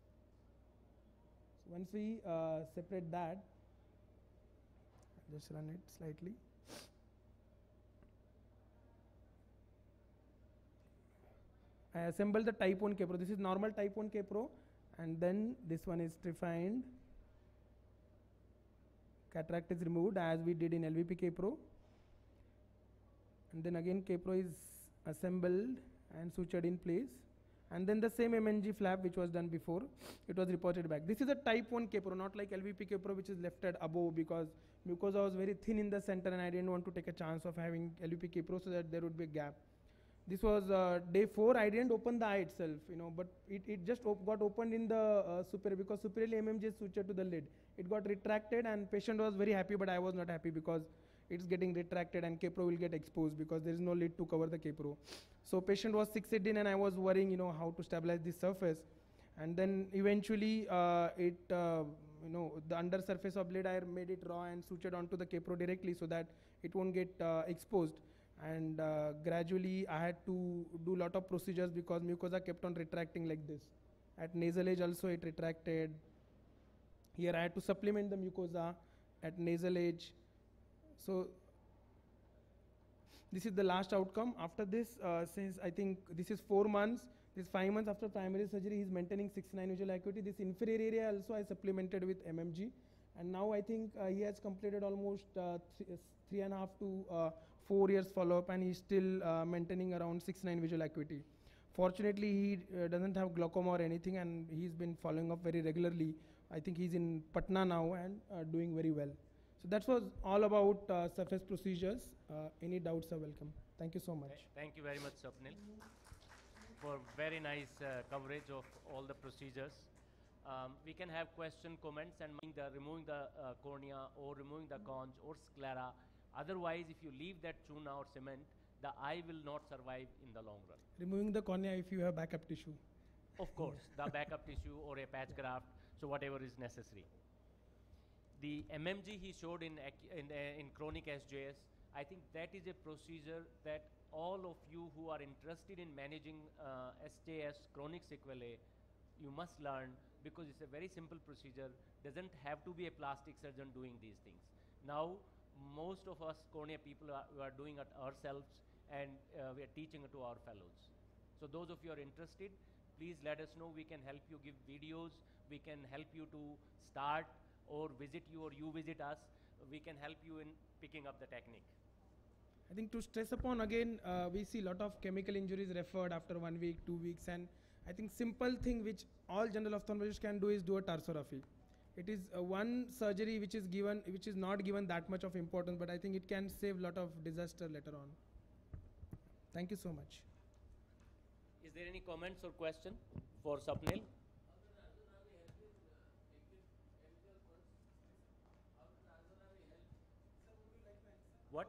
So once we uh, separate that, just run it slightly. I assemble the type one K P R O. This is normal type one K P R O, and then this one is refined. Cataract is removed as we did in L V P K P R O. And then again K P R O is assembled and sutured in place. And then the same M M G flap which was done before, it was reported back. This is a type one K P R O, not like L V P K P R O which is left at above, because mucosa was very thin in the center and I didn't want to take a chance of having L V P K P R O so that there would be a gap. This was uh, day four. I didn't open the eye itself, you know, but it, it just op got opened in the uh, superior, because superiorly M M G is sutured to the lid. It got retracted and patient was very happy, but I was not happy because it's getting retracted and K P R O will get exposed because there is no lid to cover the K P R O. So patient was six-eight in and I was worrying, you know, how to stabilize this surface. And then eventually uh, it, uh, you know, the under surface of lid I made it raw and sutured onto the K P R O directly so that it won't get uh, exposed. And uh, gradually I had to do lot of procedures because mucosa kept on retracting like this. At nasal edge also it retracted. Here I had to supplement the mucosa at nasal edge. So this is the last outcome. After this, uh, since I think this is four months, this five months after primary surgery, he is maintaining six nine visual acuity. This inferior area also I supplemented with M M G. And now I think uh, he has completed almost uh, th three and a half to uh, four years follow-up, and he's still uh, maintaining around six nine visual acuity. Fortunately, he uh, doesn't have glaucoma or anything, and he's been following up very regularly. I think he's in Patna now and uh, doing very well. So that was all about uh, surface procedures. Uh, any doubts are welcome. Thank you so much. Thank you very much, Swapnil, for very nice uh, coverage of all the procedures. Um, we can have question, comments, and the, removing the uh, cornea or removing the conch or sclera. Otherwise, if you leave that tuna or cement, the eye will not survive in the long run. Removing the cornea if you have backup tissue. Of course, the backup tissue or a patch graft, so whatever is necessary. The M M G he showed in, ac- in, uh, in chronic S J S, I think that is a procedure that all of you who are interested in managing uh, S J S chronic sequelae, you must learn, because it's a very simple procedure, doesn't have to be a plastic surgeon doing these things. Now, most of us cornea people are, we are doing it ourselves, and uh, we are teaching it to our fellows. So those of you are interested, please let us know. We can help you give videos, we can help you to start or visit you, or you visit us. We can help you in picking up the technique. I think to stress upon again, uh, we see a lot of chemical injuries referred after one week, two weeks, and I think simple thing which all general ophthalmologists can do is do a tarsorrhaphy. It is uh, one surgery which is given, which is not given that much of importance, but I think it can save a lot of disaster later on. Thank you so much. Is there any comments or question for Sapnil? What?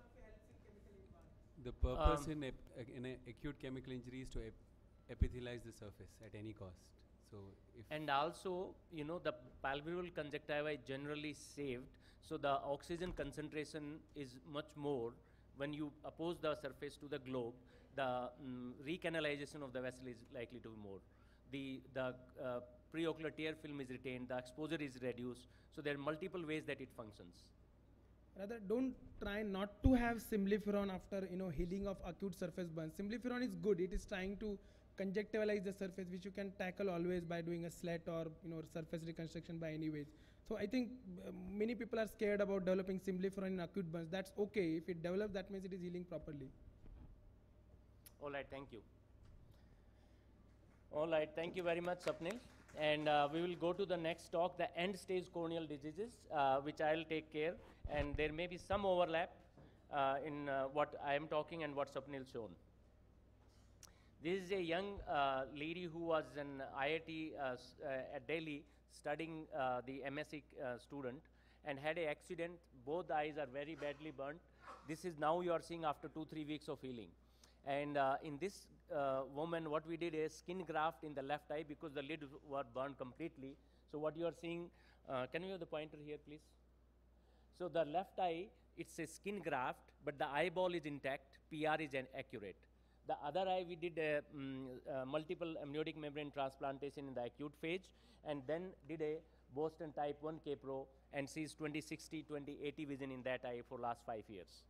The purpose Um, in, ep in a acute chemical injury is to ep epithelialize the surface at any cost. So if And also, you know, the palpebral conjunctiva is generally saved, so the oxygen concentration is much more. When you oppose the surface to the globe, the mm, recanalization of the vessel is likely to be more. The, the uh, preocular tear film is retained, the exposure is reduced, so there are multiple ways that it functions. Rather, don't try not to have simplifiron after you know healing of acute surface burns. Simplifiron is good. It is trying to conjunctivalize the surface, which you can tackle always by doing a slat or you know surface reconstruction by any ways. So I think uh, many people are scared about developing simplifiron in acute burns. That's okay. If it develops, that means it is healing properly. All right, thank you. All right, thank you very much, Sapnil. And uh, we will go to the next talk, the end stage corneal diseases, uh, which I'll take care. And there may be some overlap uh, in uh, what I am talking and what Sapnil shown. This is a young uh, lady who was an I I T uh, s- uh, at Delhi studying uh, the M S c uh, student, and had an accident. Both eyes are very badly burnt. This is now you are seeing after two, three weeks of healing. And uh, in this uh, woman, what we did is skin graft in the left eye because the lid were burned completely. So what you are seeing, uh, can we have the pointer here, please? So the left eye, it's a skin graft, but the eyeball is intact, P R is an accurate. The other eye, we did a mm, uh, multiple amniotic membrane transplantation in the acute phase, and then did a Boston type one K-Pro, and sees twenty sixty, twenty eighty vision in that eye for last five years.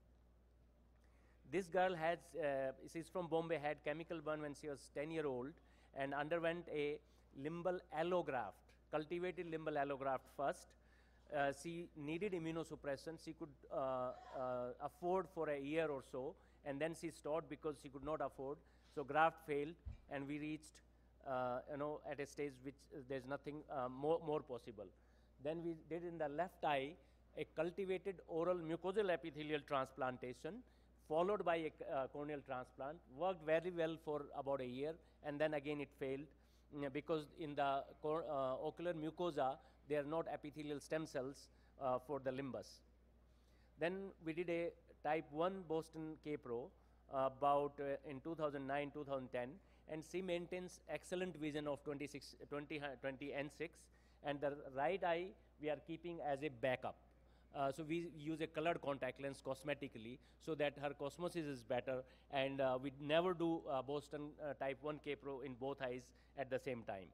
This girl has, uh, she's from Bombay, had chemical burn when she was ten year old, and underwent a limbal allograft, cultivated limbal allograft first. Uh, she needed immunosuppression. She could uh, uh, afford for a year or so, and then she stopped because she could not afford. So graft failed, and we reached, uh, you know, at a stage which uh, there's nothing uh, more, more possible. Then we did in the left eye a cultivated oral mucosal epithelial transplantation, followed by a uh, corneal transplant. Worked very well for about a year, and then again it failed mm, because in the cor uh, ocular mucosa, they are not epithelial stem cells uh, for the limbus. Then we did a type one Boston K-Pro uh, about uh, in two thousand nine, two thousand ten, and she maintains excellent vision of twenty-six, twenty, twenty N six, and the right eye we are keeping as a backup. Uh, so we use a colored contact lens cosmetically so that her cosmosis is better, and uh, we never do uh, Boston uh, type one K-Pro in both eyes at the same time.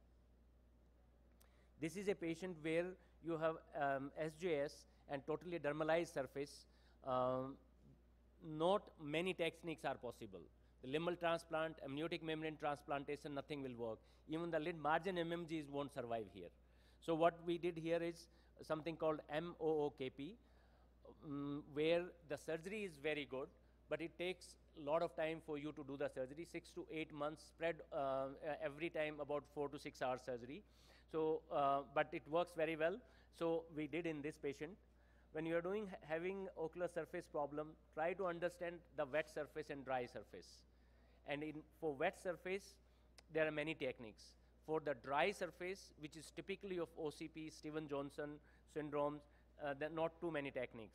This is a patient where you have um, S J S and totally dermalized surface. Um, not many techniques are possible. The limbal transplant, amniotic membrane transplantation, nothing will work. Even the lid margin M M Gs won't survive here. So what we did here is something called M O O K P, um, where the surgery is very good, but it takes a lot of time for you to do the surgery, six to eight months spread uh, every time about four to six hours surgery. So, uh, but it works very well. So we did in this patient. When you are doing having ocular surface problem, try to understand the wet surface and dry surface. And in, for wet surface, there are many techniques. For the dry surface, which is typically of O C P, Steven-Johnson syndromes, uh, there are not too many techniques.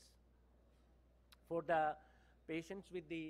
For the patients with the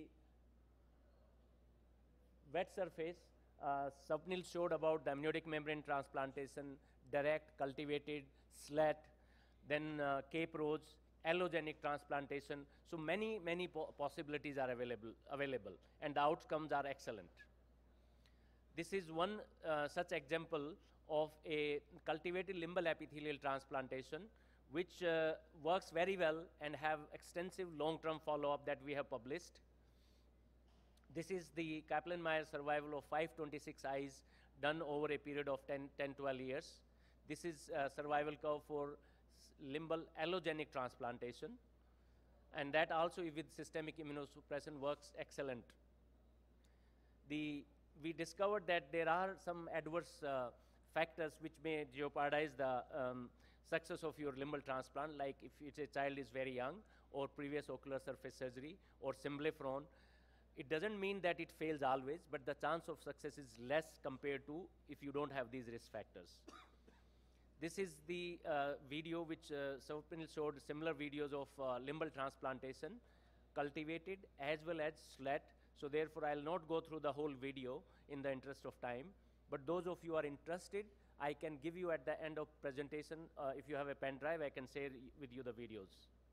wet surface, uh, Sapnil showed about the amniotic membrane transplantation, direct, cultivated, slat. then uh, Cape Rose, allogenic transplantation. So many, many po possibilities are available, available, and the outcomes are excellent. This is one uh, such example of a cultivated limbal epithelial transplantation, which uh, works very well and have extensive long-term follow-up that we have published. This is the Kaplan-Meier survival of five hundred twenty-six eyes done over a period of ten, twelve years. This is a survival curve for limbal allogenic transplantation, and that also with systemic immunosuppression works excellent. The, we discovered that there are some adverse uh, factors which may jeopardize the um, success of your limbal transplant, like if it's a child is very young, or previous ocular surface surgery, or symblepharon. It doesn't mean that it fails always, but the chance of success is less compared to if you don't have these risk factors. This is the uh, video which uh, Swapnil showed similar videos of uh, limbal transplantation, cultivated as well as slat. So therefore, I'll not go through the whole video in the interest of time. But those of you who are interested, I can give you at the end of presentation, uh, if you have a pen drive, I can share with you the videos.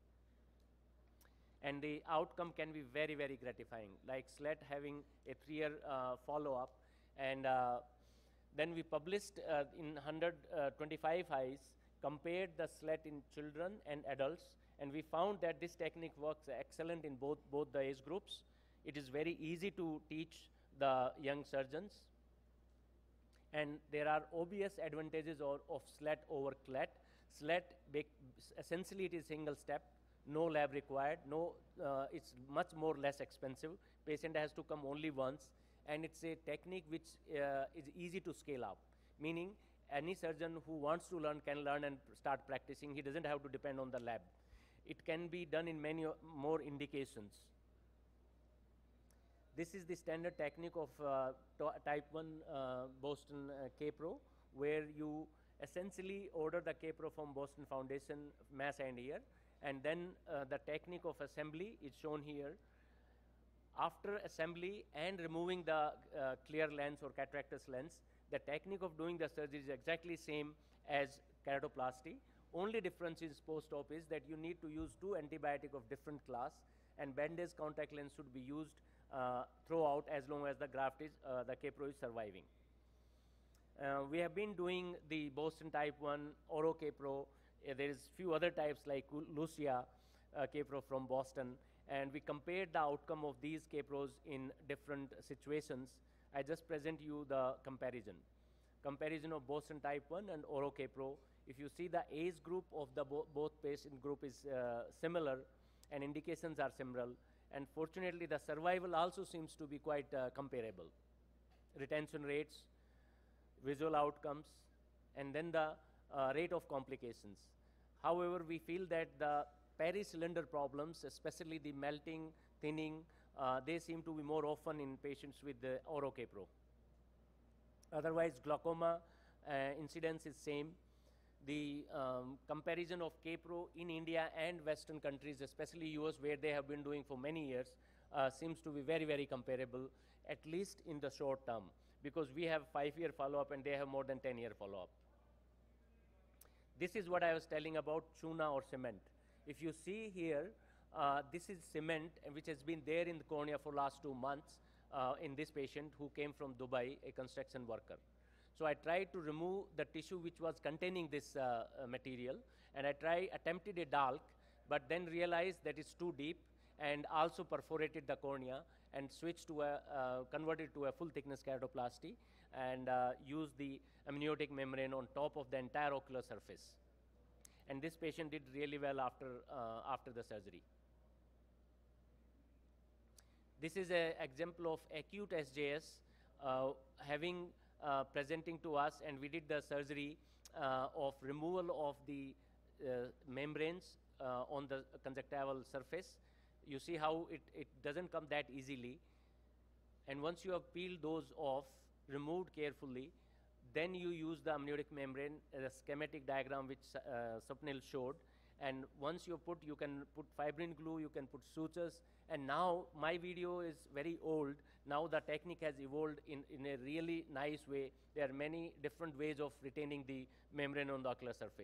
And the outcome can be very, very gratifying, like slat having a three-year uh, follow-up. And uh, then we published uh, in one hundred twenty-five eyes, compared the slat in children and adults, and we found that this technique works excellent in both, both the age groups. It is very easy to teach the young surgeons. And there are obvious advantages of, of slat over clat. Slat, essentially it is single step, no lab required, no, uh, it's much more less expensive. Patient has to come only once, and it's a technique which uh, is easy to scale up, meaning any surgeon who wants to learn can learn and start practicing. He doesn't have to depend on the lab. It can be done in many more indications. This is the standard technique of uh, type one uh, Boston uh, K-Pro, where you essentially order the K-Pro from Boston Foundation, mass and ear, and then uh, the technique of assembly is shown here. After assembly and removing the uh, clear lens or cataractous lens, the technique of doing the surgery is exactly same as keratoplasty. Only difference is post-op is that you need to use two antibiotic of different class, and bandage contact lens should be used uh, throughout as long as the graft is, uh, the K-Pro is surviving. Uh, we have been doing the Boston type one, Oro K-Pro. Uh, there is few other types like Lucia uh, K-Pro from Boston, and we compared the outcome of these K-Pros in different situations. I just present you the comparison. Comparison of Boston type one and Oro K-Pro. If you see the age group of the bo both patient group is uh, similar, and indications are similar, and fortunately the survival also seems to be quite uh, comparable. Retention rates, visual outcomes, and then the uh, rate of complications. However, we feel that the pericylinder problems, especially the melting, thinning, uh, they seem to be more often in patients with the Oro K-Pro. Otherwise, glaucoma uh, incidence is same. The um, comparison of K-Pro in India and Western countries, especially U S, where they have been doing for many years, uh, seems to be very, very comparable, at least in the short term, because we have five-year follow-up and they have more than ten-year follow-up. This is what I was telling about tuna or cement. If you see here, uh, this is cement which has been there in the cornea for last two months uh, in this patient who came from Dubai, a construction worker. So I tried to remove the tissue which was containing this uh, uh, material, and I tried, attempted a dalk, but then realized that it's too deep, and also perforated the cornea and switched to a, uh, converted to a full thickness keratoplasty, and uh, used the amniotic membrane on top of the entire ocular surface. And this patient did really well after, uh, after the surgery. This is an example of acute S J S uh, having uh, presenting to us, and we did the surgery uh, of removal of the uh, membranes uh, on the conjunctival surface. You see how it, it doesn't come that easily. And once you have peeled those off, removed carefully, then you use the amniotic membrane, a schematic diagram which uh, Swapnil showed. And once you put, you can put fibrin glue, you can put sutures. And now my video is very old. Now the technique has evolved in, in a really nice way. There are many different ways of retaining the membrane on the ocular surface.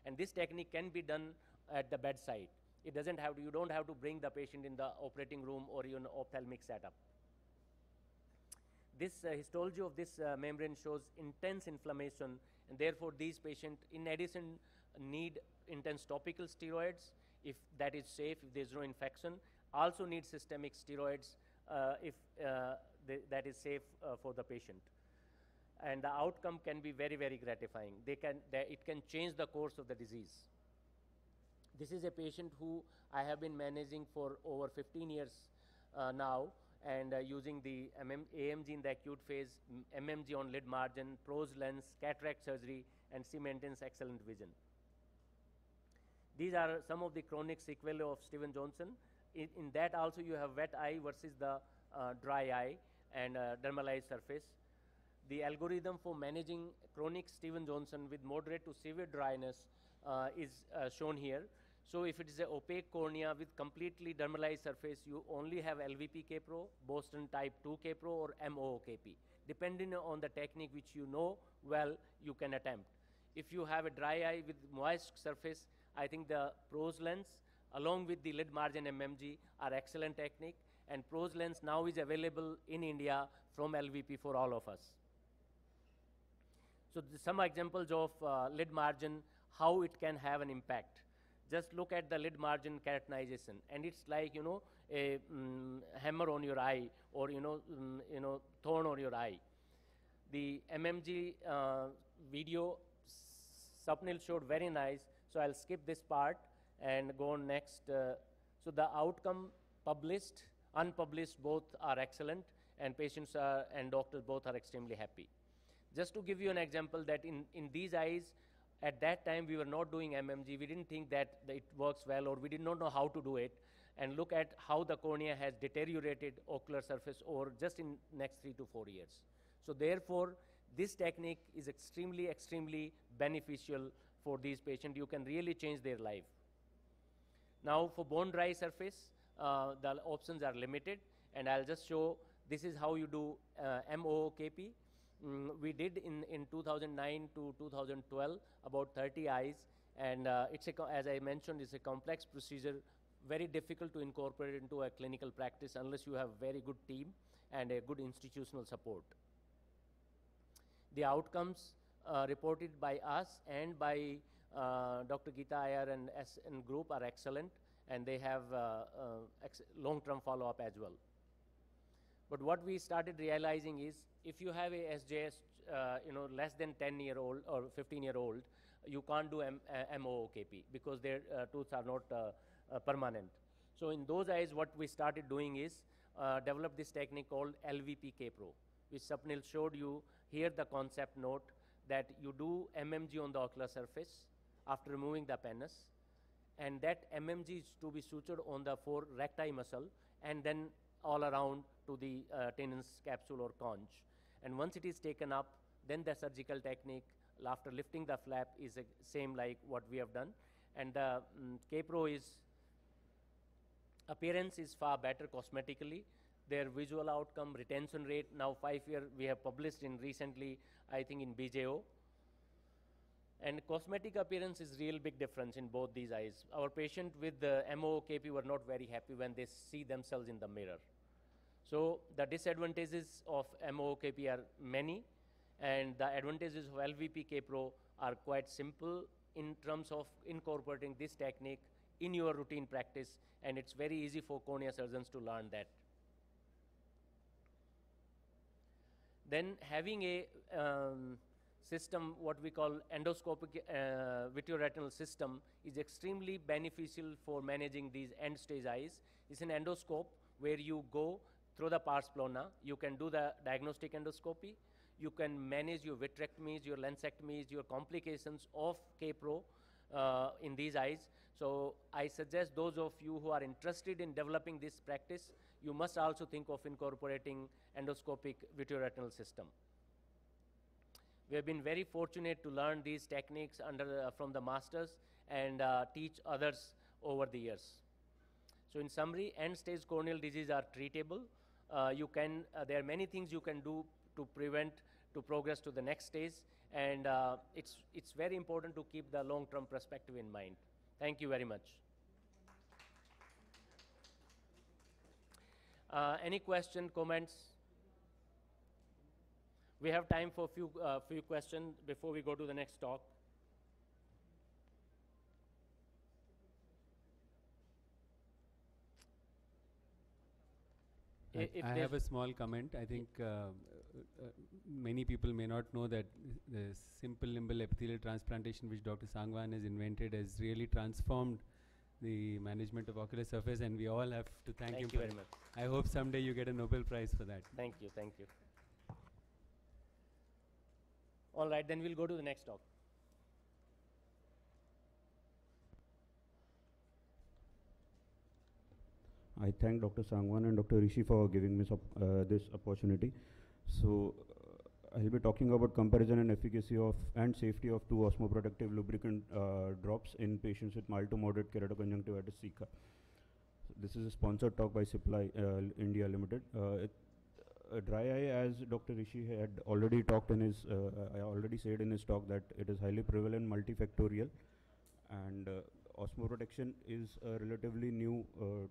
And this technique can be done at the bedside. It doesn't have to, you don't have to bring the patient in the operating room or in ophthalmic setup. This uh, histology of this uh, membrane shows intense inflammation, and therefore these patients, in addition, need intense topical steroids if that is safe, if there's no infection, also need systemic steroids uh, if uh, that is safe uh, for the patient. And the outcome can be very, very gratifying. They can, they, it can change the course of the disease. This is a patient who I have been managing for over fifteen years uh, now, and uh, using the M M A M G in the acute phase, M M G on lid margin, pros lens, cataract surgery, and she maintains excellent vision. These are some of the chronic sequelae of Stevens-Johnson. In, in that also you have wet eye versus the uh, dry eye and uh, dermalized surface. The algorithm for managing chronic Stevens-Johnson with moderate to severe dryness uh, is uh, shown here. So if it is an opaque cornea with completely dermalized surface, you only have L V P K-Pro, Boston type two K-Pro, or M O O K P. Depending on the technique which you know well, you can attempt. If you have a dry eye with moist surface, I think the pros lens along with the lid margin M M G are excellent technique, and pros lens now is available in India from L V P for all of us. So some examples of uh, lid margin, how it can have an impact. Just look at the lid margin keratinization, and it's like, you know, a mm, hammer on your eye, or, you know, mm, you know, thorn on your eye. The M M G uh, video, Sapnil showed very nice, so I'll skip this part and go on next. Uh, so the outcome published, unpublished, both are excellent, and patients are, and doctors both are extremely happy. Just to give you an example that in, in these eyes, at that time we were not doing M M G, we didn't think that it works well, or we did not know how to do it, and look at how the cornea has deteriorated ocular surface over just in next three to four years. So therefore, this technique is extremely, extremely beneficial for these patients. You can really change their life. Now for bone dry surface, uh, the options are limited, and I'll just show this is how you do uh, M O O K P. Mm, we did in, in two thousand nine to two thousand twelve about thirty eyes, and uh, it's a, as I mentioned, it's a complex procedure, very difficult to incorporate into a clinical practice unless you have very good team and a good institutional support. The outcomes uh, reported by us and by uh, Doctor Geeta Iyer and S N group are excellent, and they have uh, uh, long-term follow-up as well. But what we started realizing is, if you have a S J S, uh, you know, less than ten year old or fifteen year old, you can't do M uh, M O O K P because their uh, tooths are not uh, uh, permanent. So in those eyes, what we started doing is uh, develop this technique called L V P K-Pro, which Sapnil showed you here. The concept note that you do M M G on the ocular surface after removing the pannus, and that M M G is to be sutured on the four recti muscle, and then all around to the uh, tenon's capsule or conch. And once it is taken up, then the surgical technique after lifting the flap is the same like what we have done. And the um, K-Pro is, appearance is far better cosmetically. Their visual outcome, retention rate, now five year, we have published in recently, I think in B J O. And cosmetic appearance is real big difference in both these eyes. Our patient with the M O O K P were not very happy when they see themselves in the mirror. So the disadvantages of M O O K P are many, and the advantages of L V P K-Pro are quite simple in terms of incorporating this technique in your routine practice, and it's very easy for cornea surgeons to learn that. Then having a um, system, what we call endoscopic uh, vitreoretinal system, is extremely beneficial for managing these end stage eyes. It's an endoscope where you go through the pars plana. You can do the diagnostic endoscopy. You can manage your vitrectomies, your lensectomies, your complications of K-Pro uh, in these eyes. So I suggest those of you who are interested in developing this practice, you must also think of incorporating endoscopic vitreoretinal system. We have been very fortunate to learn these techniques under, uh, from the masters and uh, teach others over the years. So in summary, end-stage corneal disease are treatable. Uh, you can, uh, there are many things you can do to prevent to progress to the next stage. And uh, it's, it's very important to keep the long-term perspective in mind. Thank you very much. Uh, any question, comments? We have time for a few, uh, few questions before we go to the next talk. I, If I have a small comment. I think uh, uh, many people may not know that the simple limbal epithelial transplantation which Doctor Sangwan has invented has really transformed the management of ocular surface, and we all have to thank, Thank him you for very it. much. I hope someday you get a Nobel Prize for that. Thank you, thank you. All right, then we'll go to the next talk. I thank Doctor Sangwan and Doctor Rishi for giving me uh, this opportunity. So, uh, I'll be talking about comparison and efficacy of and safety of two osmoprotective lubricant uh, drops in patients with mild to moderate keratoconjunctivitis sicca. So this is a sponsored talk by Supply uh, India Limited. Uh, it, uh, dry eye, as Doctor Rishi had already talked in his, uh, I already said in his talk that it is highly prevalent, multifactorial, and uh, osmoprotection is a relatively new uh,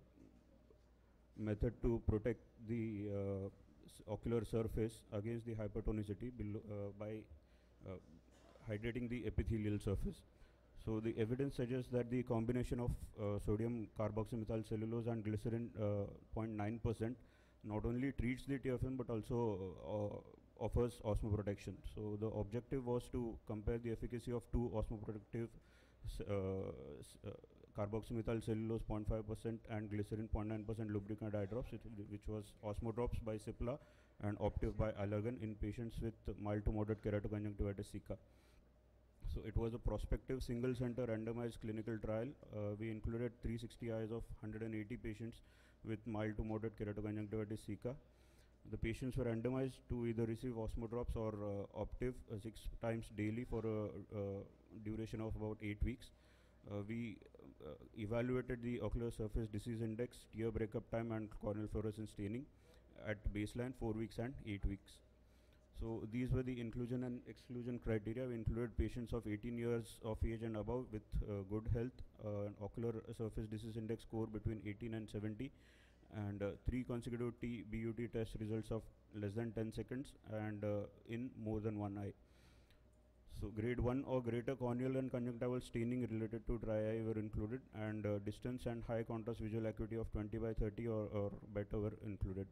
method to protect the uh, ocular surface against the hypertonicity uh, by uh, hydrating the epithelial surface. So the evidence suggests that the combination of uh, sodium carboxymethyl cellulose and glycerin uh, zero point nine percent not only treats the tear film but also uh, offers osmoprotection. So the objective was to compare the efficacy of two osmoprotective uh, uh, carboxymethyl cellulose zero point five percent and glycerin zero point nine percent lubricant eye drops, which was Osmodrops by Cipla and Optiv by Allergan in patients with mild to moderate keratoconjunctivitis sicca. So it was a prospective single center randomized clinical trial. Uh, we included three hundred sixty eyes of one hundred eighty patients with mild to moderate keratoconjunctivitis sicca. The patients were randomized to either receive Osmodrops or uh, Optiv uh, six times daily for a uh, duration of about eight weeks. Uh, we uh, evaluated the ocular surface disease index, tear breakup time, and corneal fluorescence staining at baseline, four weeks and eight weeks. So these were the inclusion and exclusion criteria. We included patients of eighteen years of age and above with uh, good health, uh, an ocular surface disease index score between eighteen and seventy, and uh, three consecutive T B U T test results of less than ten seconds and uh, in more than one eye. So grade one or greater corneal and conjunctival staining related to dry eye were included, and uh, distance and high contrast visual acuity of twenty by thirty or, or better were included.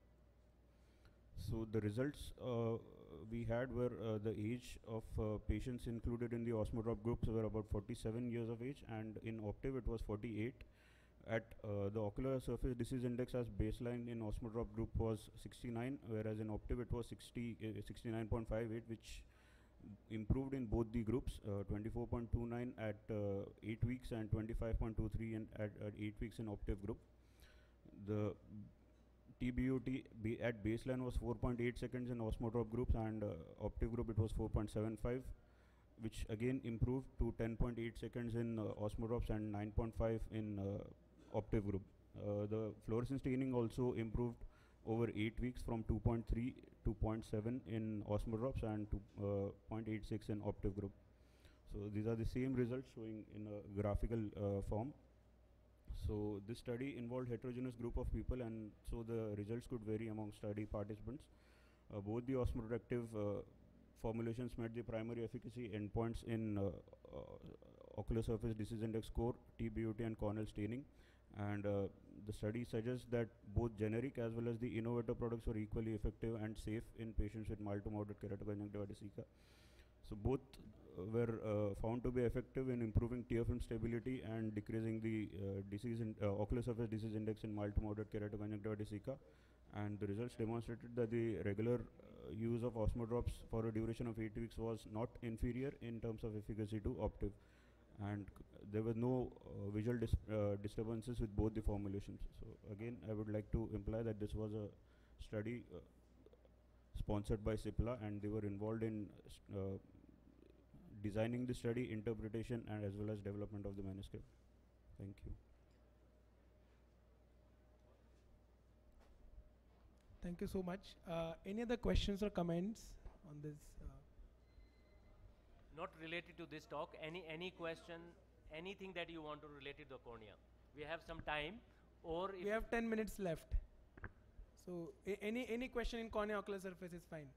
So the results uh, we had were uh, the age of uh, patients included in the Osmodrop groups were about forty-seven years of age, and in Optiv it was forty-eight. At uh, the ocular surface disease index as baseline in Osmodrop group was sixty-nine, whereas in Optiv it was sixty, uh, sixty-nine point five eight, which improved in both the groups, uh, twenty-four point two nine at uh, eight weeks and twenty-five point two three in at, at eight weeks in Optiv group. The T B U T b at baseline was four point eight seconds in Osmodrop groups, and uh, Optiv group it was four point seven five, which again improved to ten point eight seconds in uh, Osmodrops and nine point five in uh, Optiv group. Uh, the fluorescence staining also improved over eight weeks from two point three to zero point seven in Osmodrops and to uh, zero point eight six in Optiv group. So these are the same results showing in a graphical uh, form. So this study involved heterogeneous group of people, and so the results could vary among study participants. Uh, both the osmoprotective uh, formulations met the primary efficacy endpoints in uh, uh, ocular surface disease index score, T B U T, and corneal staining. And uh, the study suggests that both generic as well as the innovator products were equally effective and safe in patients with mild to moderate keratoconjunctivitis sicca. So both uh, were uh, found to be effective in improving tear film stability and decreasing the uh, disease in uh, ocular surface disease index in mild to moderate keratoconjunctivitis sicca. And the results demonstrated that the regular uh, use of Osmodrops for a duration of eight weeks was not inferior in terms of efficacy to Optiv. And there were no uh, visual dis uh, disturbances with both the formulations. So again, I would like to imply that this was a study uh, sponsored by Cipla, and they were involved in uh, designing the study, interpretation, and as well as development of the manuscript. Thank you. Thank you so much. Uh, any other questions or comments on this. Uh, Not related to this talk, any, any question, anything that you want to relate to the cornea. We have some time, or if we have ten minutes left. So a any any question in cornea ocular surface is fine.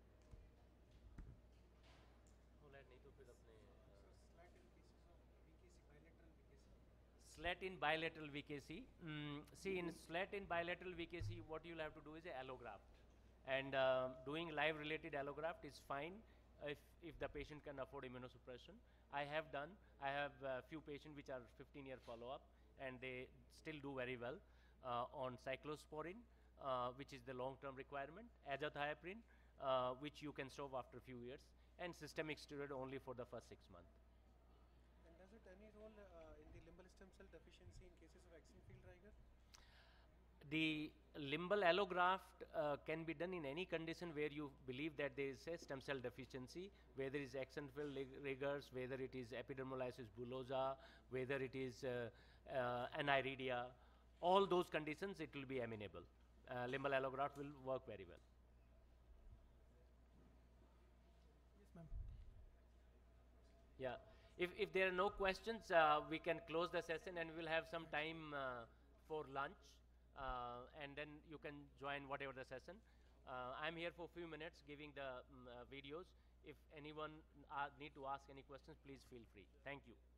Slat in bilateral V K C. Mm, see, in slat in bilateral V K C, what you'll have to do is a allograft. And uh, doing live related allograft is fine if, if the patient can afford immunosuppression. I have done, I have a few patients which are fifteen year follow-up, and they still do very well uh, on cyclosporin, uh, which is the long-term requirement, azathioprine, uh, which you can stop after a few years, and systemic steroid only for the first six months. And does it any role uh, in the limbal stem cell deficiency in cases of Axenfeld Rieger? The limbal allograft uh, can be done in any condition where you believe that there is a stem cell deficiency, whether it is Axenfeld Riegers, whether it is epidermolysis bullosa, whether it is uh, uh, aniridia. All those conditions, it will be amenable. Uh, limbal allograft will work very well. Yes, ma'am. Yeah. If, if there are no questions, uh, we can close the session, and we'll have some time uh, for lunch. Uh, and then you can join whatever the session. Uh, I'm here for a few minutes giving the um, uh, videos. If anyone uh, need to ask any questions, please feel free. Thank you.